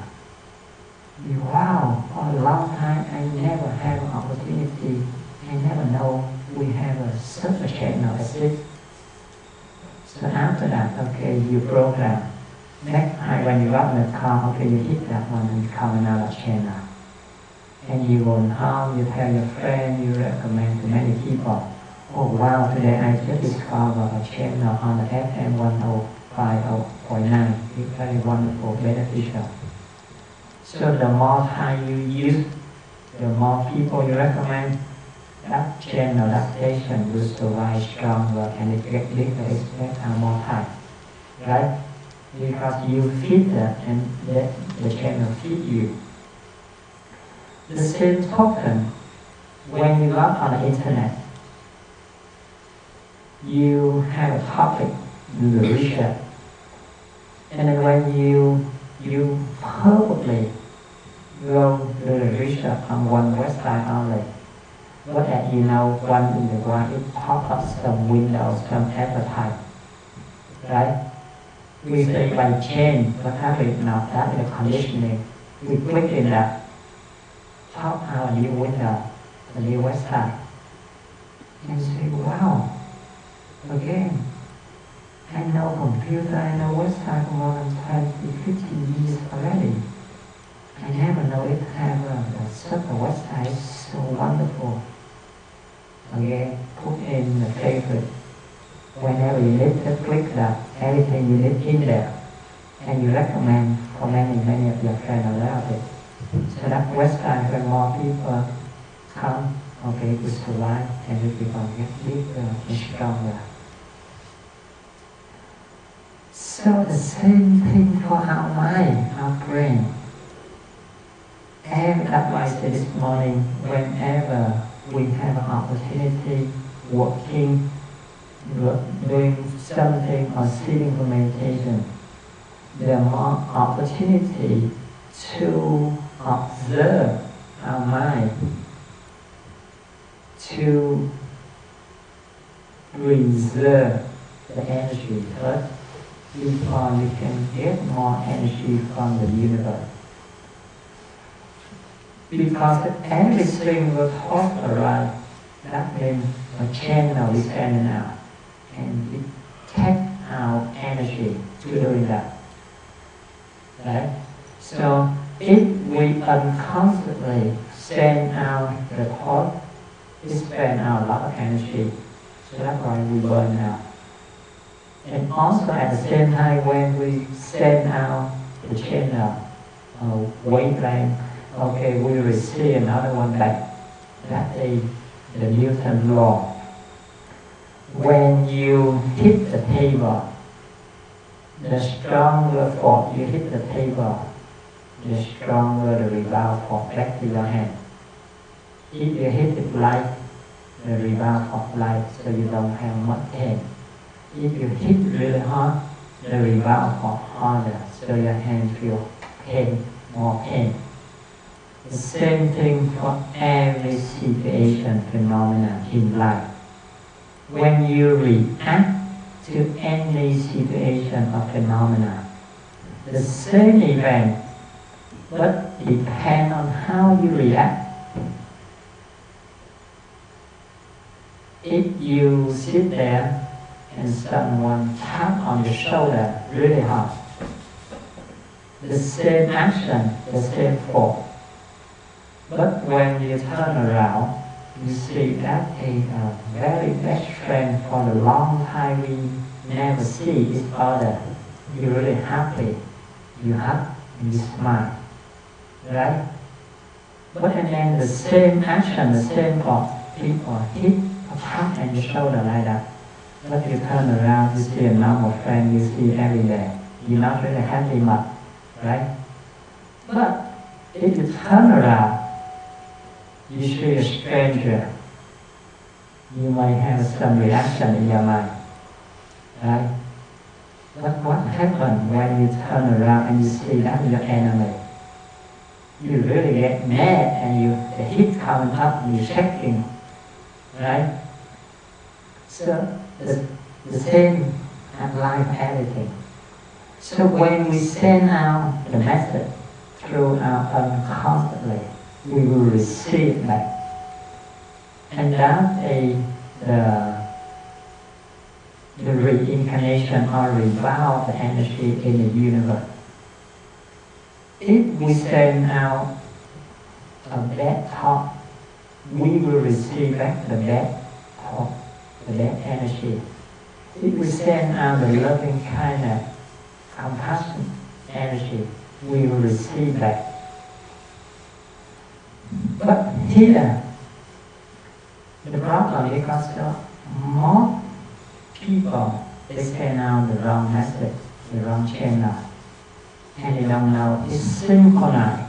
Wow, for a long time I never had an opportunity, I never know we have such a channel as this. So after that, okay, you program. Next time when you run the car, okay, you hit that one and come another channel. And you go home, you tell your friend, you recommend to many people. Oh wow, today I just discovered a channel on the FM 105.9. It's very wonderful, beneficial. So the more time you use, the more people you recommend, that channel, that station will survive stronger and it gets bigger, expect more time. Right? Because you feed them and the channel feed you. The same token, when you log on the internet, you have a topic, you will research. And then when you purposely go do the research on one website only, what that you know, one in the while it pops up some windows, some advertisement, right? We say by change, what happened now, that is the conditioning. We click in that, pop out a new window, a new website, and say, wow, again, I know computer, I know website for more than 20, 15 years already. I never know it have such a website, so wonderful. Again, put in the favorite. Whenever you need, just click that, everything you need in there. And you recommend for many of your friends and relatives. So that website, when more people come, okay, it will survive and it will get bigger and stronger. So the same thing for our mind, our brain. And that's why I said this morning, whenever we have an opportunity working, doing something or sitting for meditation, there are more opportunity to observe our mind, to reserve the energy first before you can get more energy from the universe. Because everything will talk around, that means a channel is sending out, and it takes our energy to doing that. Right? So if we unconsciously send out the thought, it spends out a lot of energy. So that's why we burn out. And also at the same time, when we send out the channel wavelength, okay, we receive another one back. That is the Newton law. When you hit the table, the stronger force you hit the table, the stronger the rebound force back to your hand. If you hit it light, the rebound force light, so you don't have much pain. If you hit really hard, the rebound force harder, so your hand feel pain, more pain. The same thing for every situation, phenomena in life. When you react to any situation or phenomena, the same event, but depend on how you react. If you sit there and someone tap on your shoulder really hard, the same action, the same force. But when you turn around, you see that is a very best friend for a long time we never see each other. You're really happy, you hug, you smile, right? But and then the same action, the same force, people hit a tap on your shoulder like that. But you turn around, you see a normal friend you see every day. You're not really happy much, right? But if you turn around, you see a stranger, you might have some reaction in your mind, right? But what happens when you turn around and you see that your enemy? You really get mad and the heat coming up and you're shaking, right? So the same applies to everything. So when we send out the message through our unconsciously, we will receive back. And that is the reincarnation or rebound the energy in the universe. If we send out a bad thought, we will receive back the bad thought, the bad energy. If we send out the loving kindness, compassion energy, we will receive back. But here, the problem is because more people, they send out the wrong message, the wrong channel, and they don't know it's synchronized.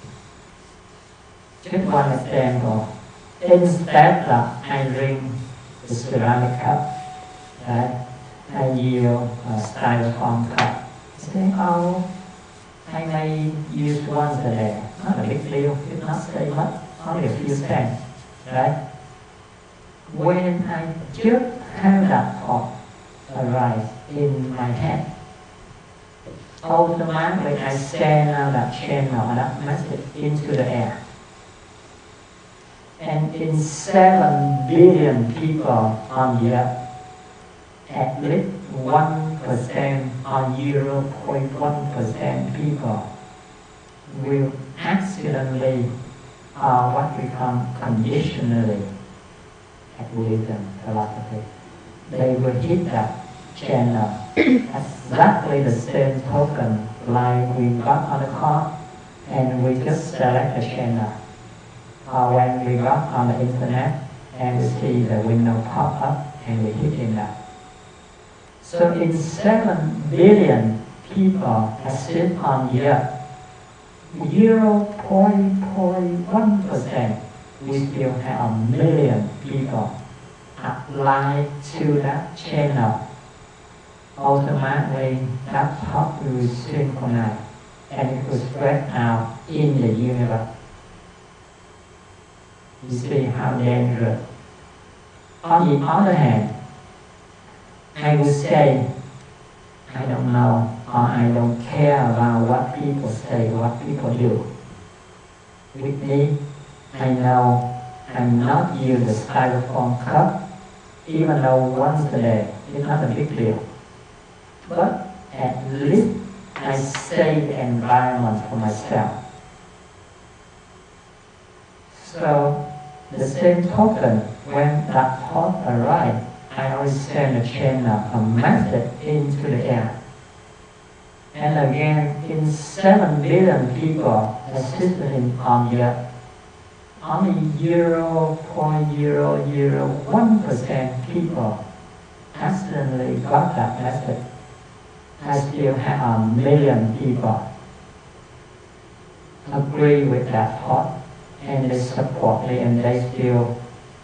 Just one example, instead of I ring the ceramic cup, right? I use a styrofoam cup. Say, oh, I may use once a day. Not a big deal, it's not say much, only a few cents, right? When I just have that thought arise in my head, automatically I send out that channel, that message into the air. And in 7 billion people on the earth, at least 1% or 0.1% people will accidentally or what we call conditionally, at Buddhism philosophy, they will hit that channel. Exactly the same token like we got on the car and we just select the channel. Or when we got on the internet and we see the window pop up and we hit in that. So in 7 billion people that sit on the earth, 0.1% we still have a million people applied to that channel. Automatically that thought will synchronize and it will spread out in the universe. You see how dangerous. On the other hand, I would say, I don't know, or I don't care about what people say, what people do. With me, I know I'm not using the styrofoam cup, even though once a day, it's not a big deal. But at least I save the environment for myself. So, the same token, when that thought arises, I always send a channel, a message into the air. And again, in 7 billion people existing on the earth, only 0.001% people accidentally got that message. I still have 1 million people agree with that thought, and they support me, and they still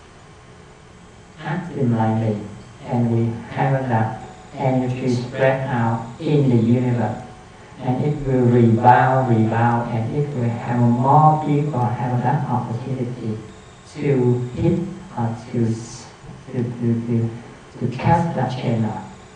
acting like me, and we have that energy spread out in the universe, and it will rebound, and it will have more people have that opportunity to hit or to catch that channel.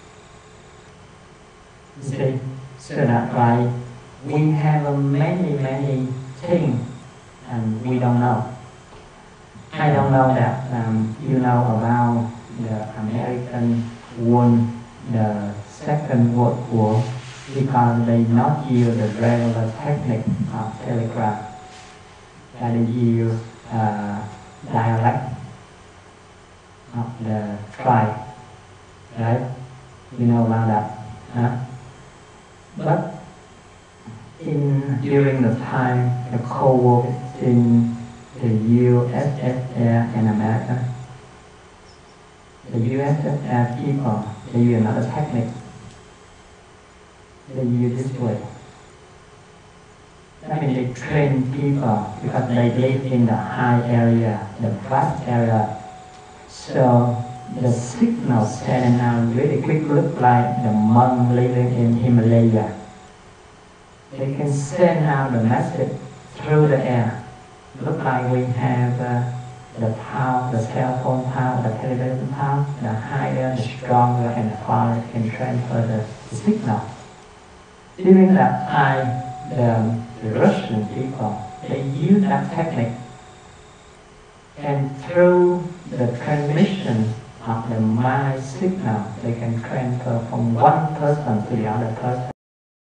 You see, so that's why we have many things and we don't know. I don't know that you know about the American won the Second World War because they not use the regular technique of telegraph. They use dialect of the tribe, right? You know about that, huh? But during the time the Cold War in the USSR and America, the USSR people, they use another technique. They use this way. That means they train people because they live in the high area, the vast area. So the signal sending out really quick, look like the monk living in Himalaya. They can send out the message through the air. Look like we have the power, the cell phone power, the television power, the higher, the stronger, and the farther can transfer the signal. During that time, the Russian people, they use that technique, and through the transmission of the mind signal, they can transfer from one person to the other person.